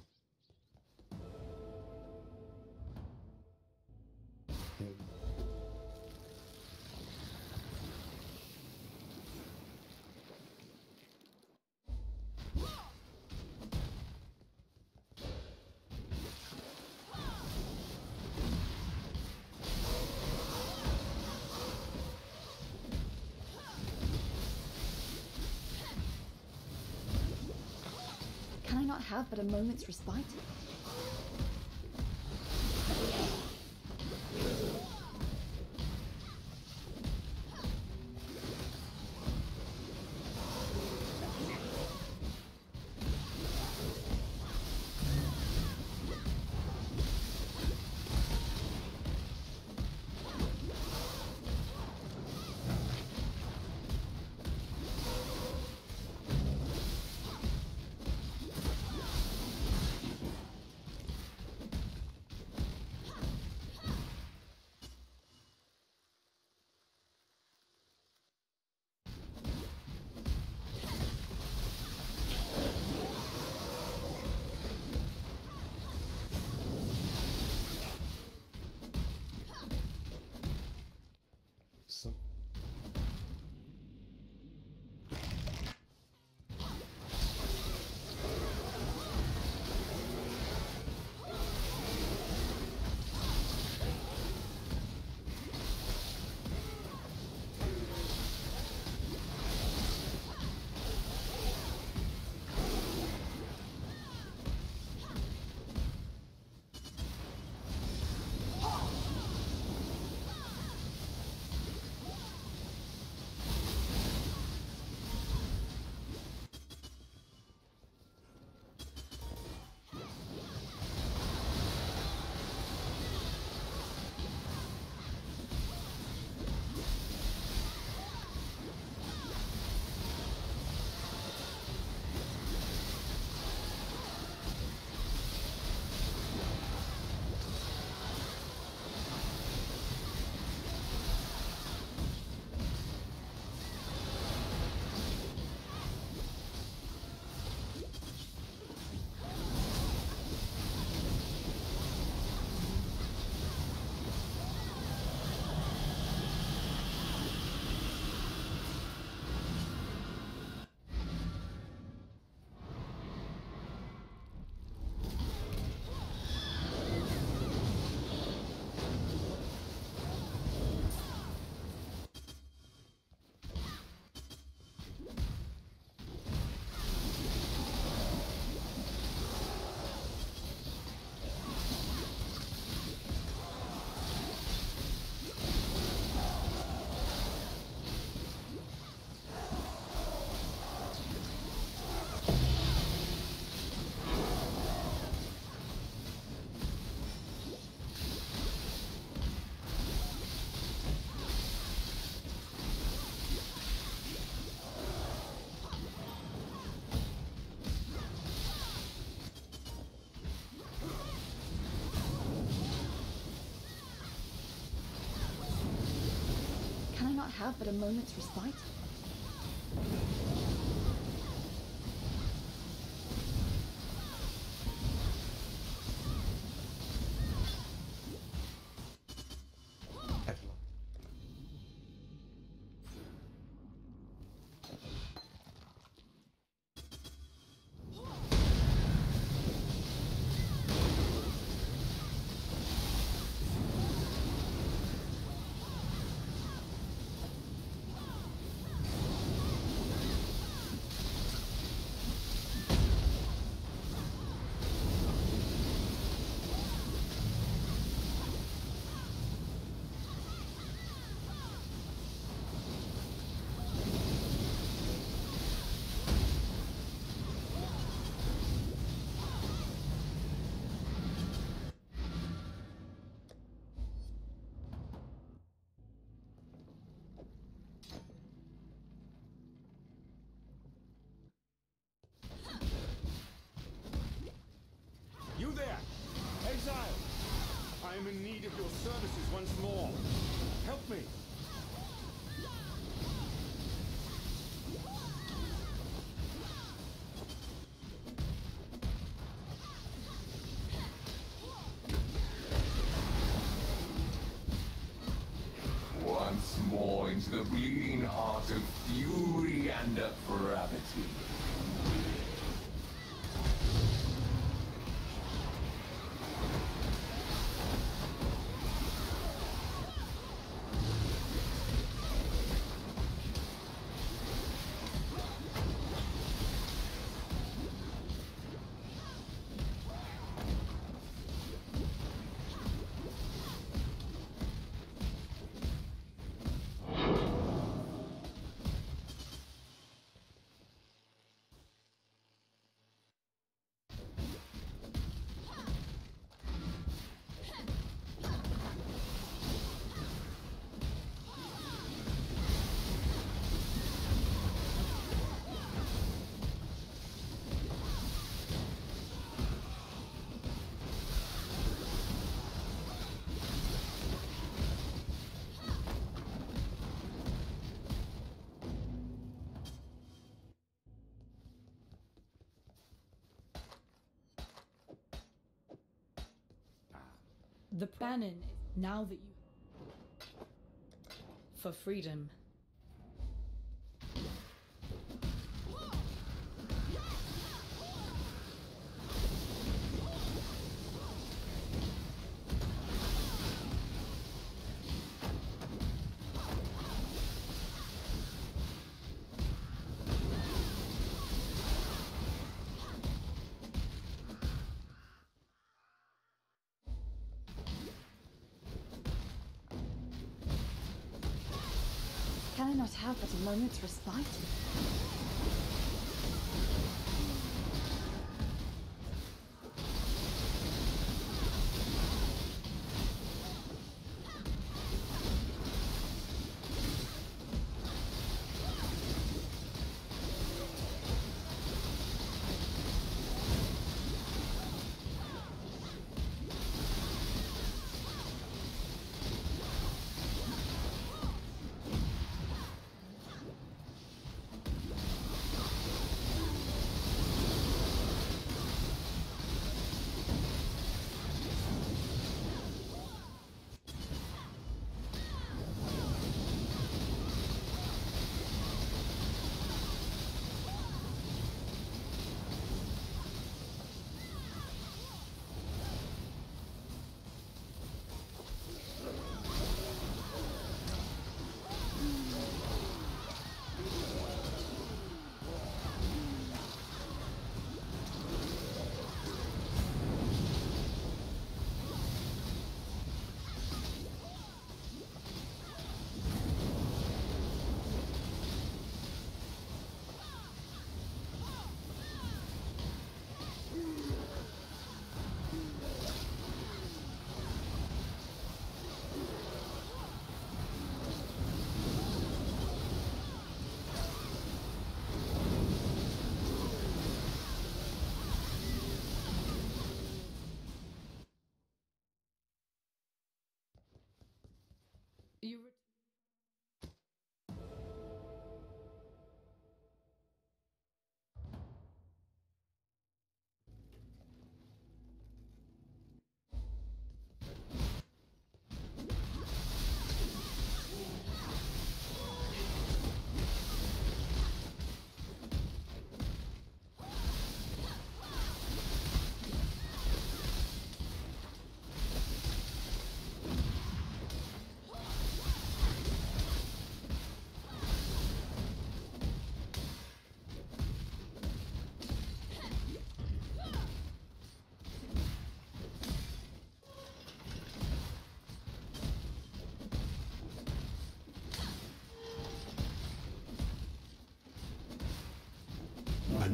Can I not have but a moment's respite? have but a moment's respite? You there! Exile! I am in need of your services once more. Help me! Once more into the bleeding heart of fury and depravity. The Bannon, now that you... For freedom. Can I not have but a moment's respite?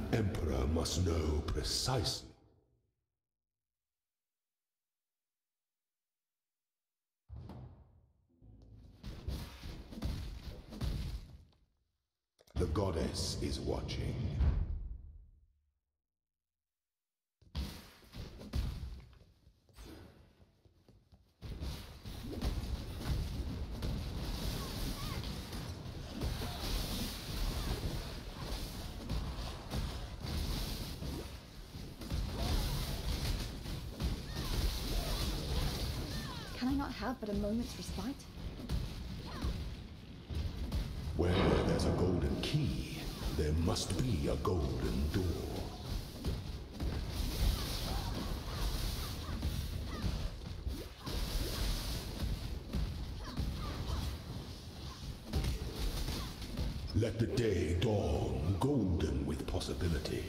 Emperor must know precisely. The goddess is watching. Can I not have but a moment's respite? Where there's a golden key, there must be a golden door. Let the day dawn, golden with possibility.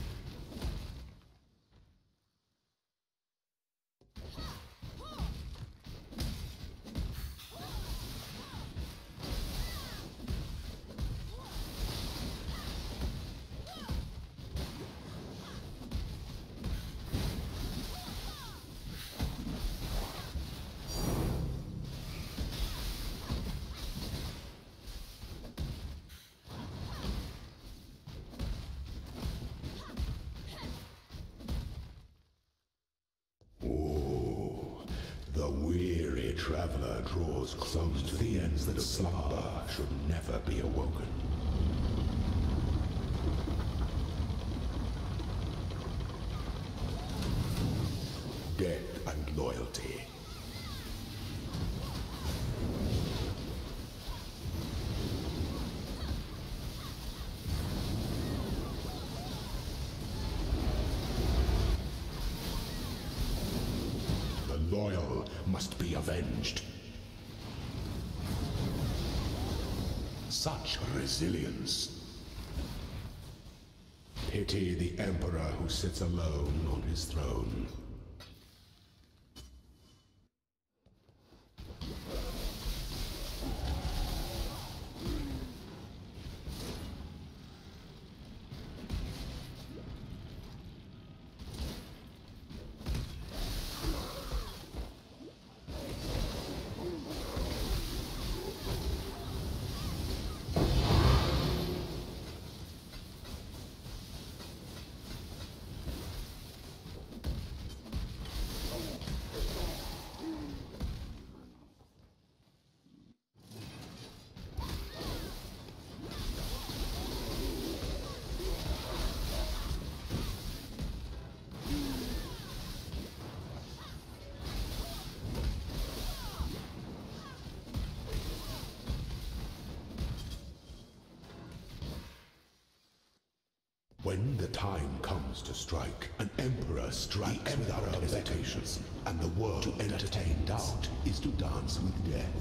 Traveler draws close to the ends that slumber should never be awoken. Death and loyalty. The loyal must be avenged. Such resilience. Pity the Emperor who sits alone on his throne. When the time comes to strike, an emperor strikes without hesitation, and the world to entertain doubt is to dance with death.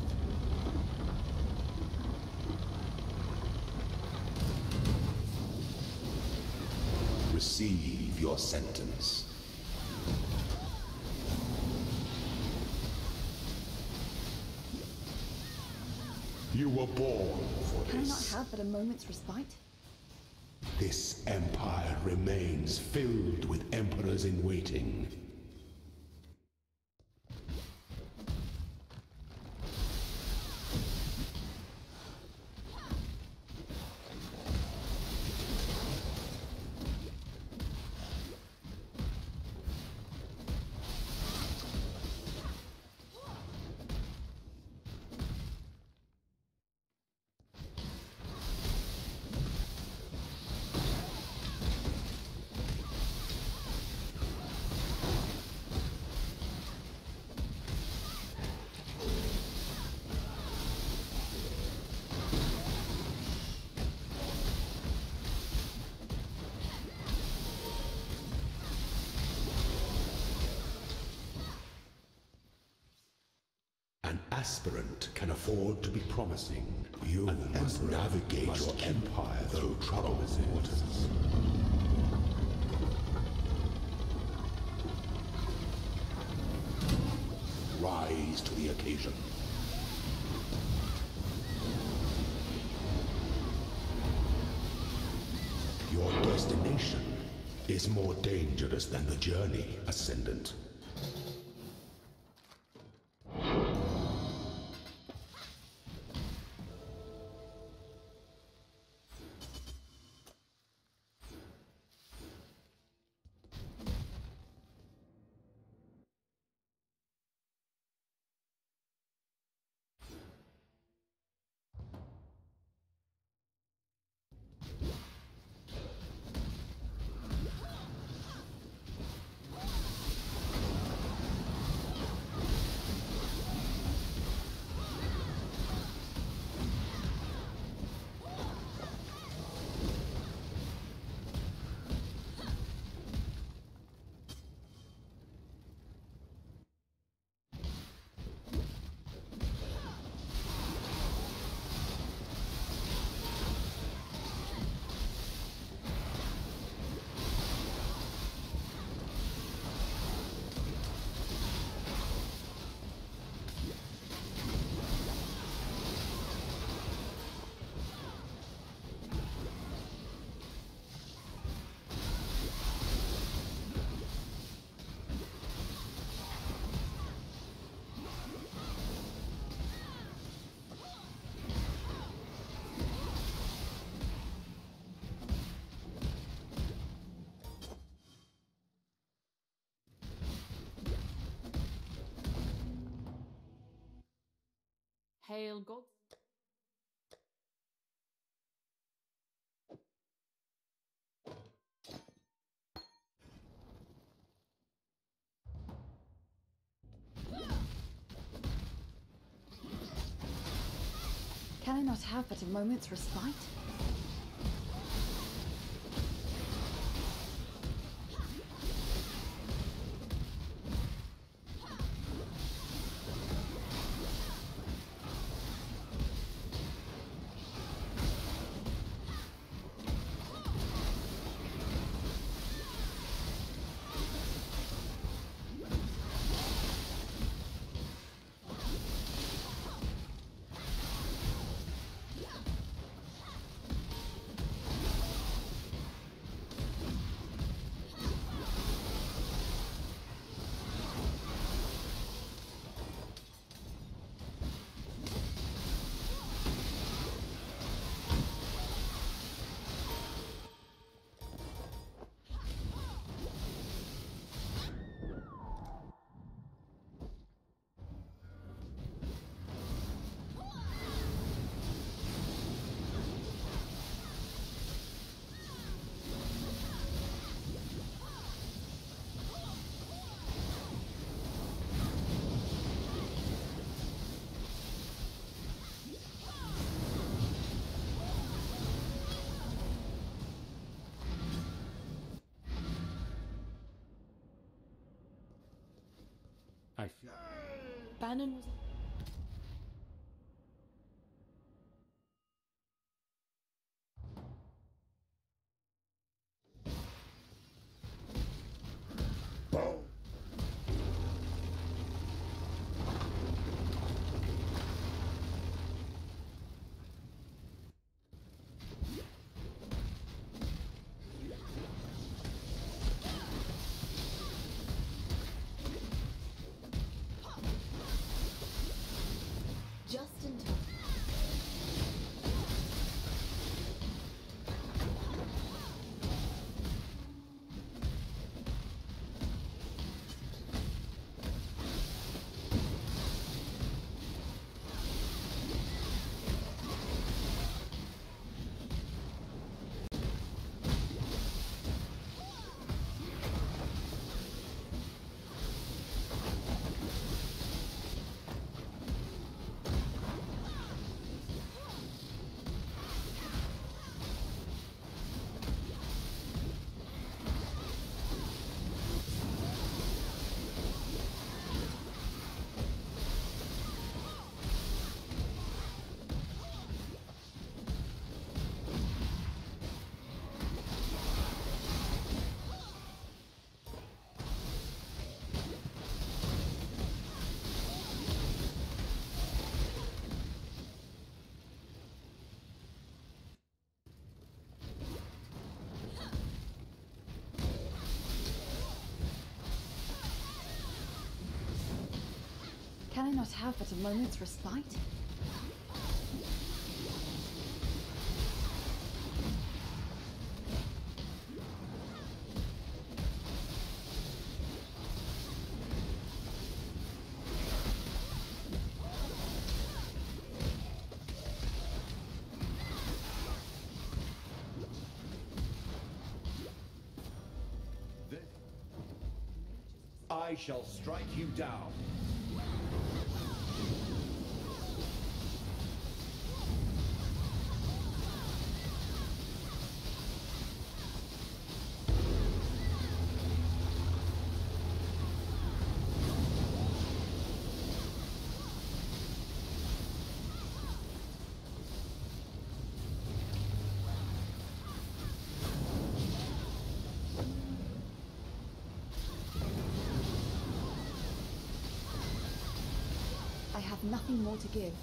Receive your sentence. You were born for Can I not this. have but a moment's respite? This empire remains filled with emperors in waiting. An aspirant can afford to be promising. You must navigate your empire through troubled waters. Rise to the occasion. Your destination is more dangerous than the journey, Ascendant. Hail God. Can I not have but a moment's respite? I feel. Bannon was. I not have but a moment's respite? I shall strike you down. I have nothing more to give.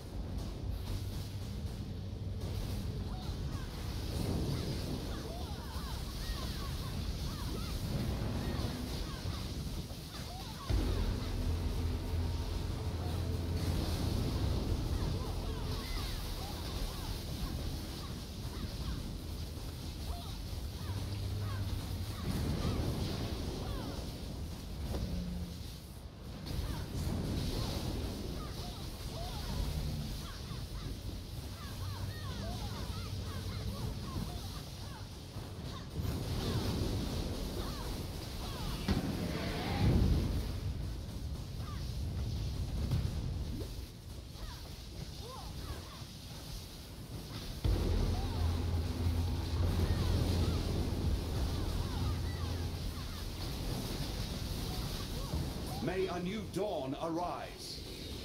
May a new dawn arise.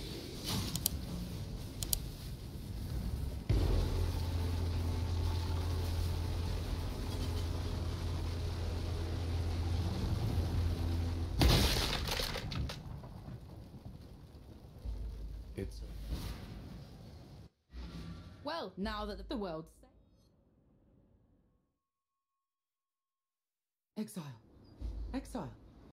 It's... Well, now that the world's safe. Exile. Exile.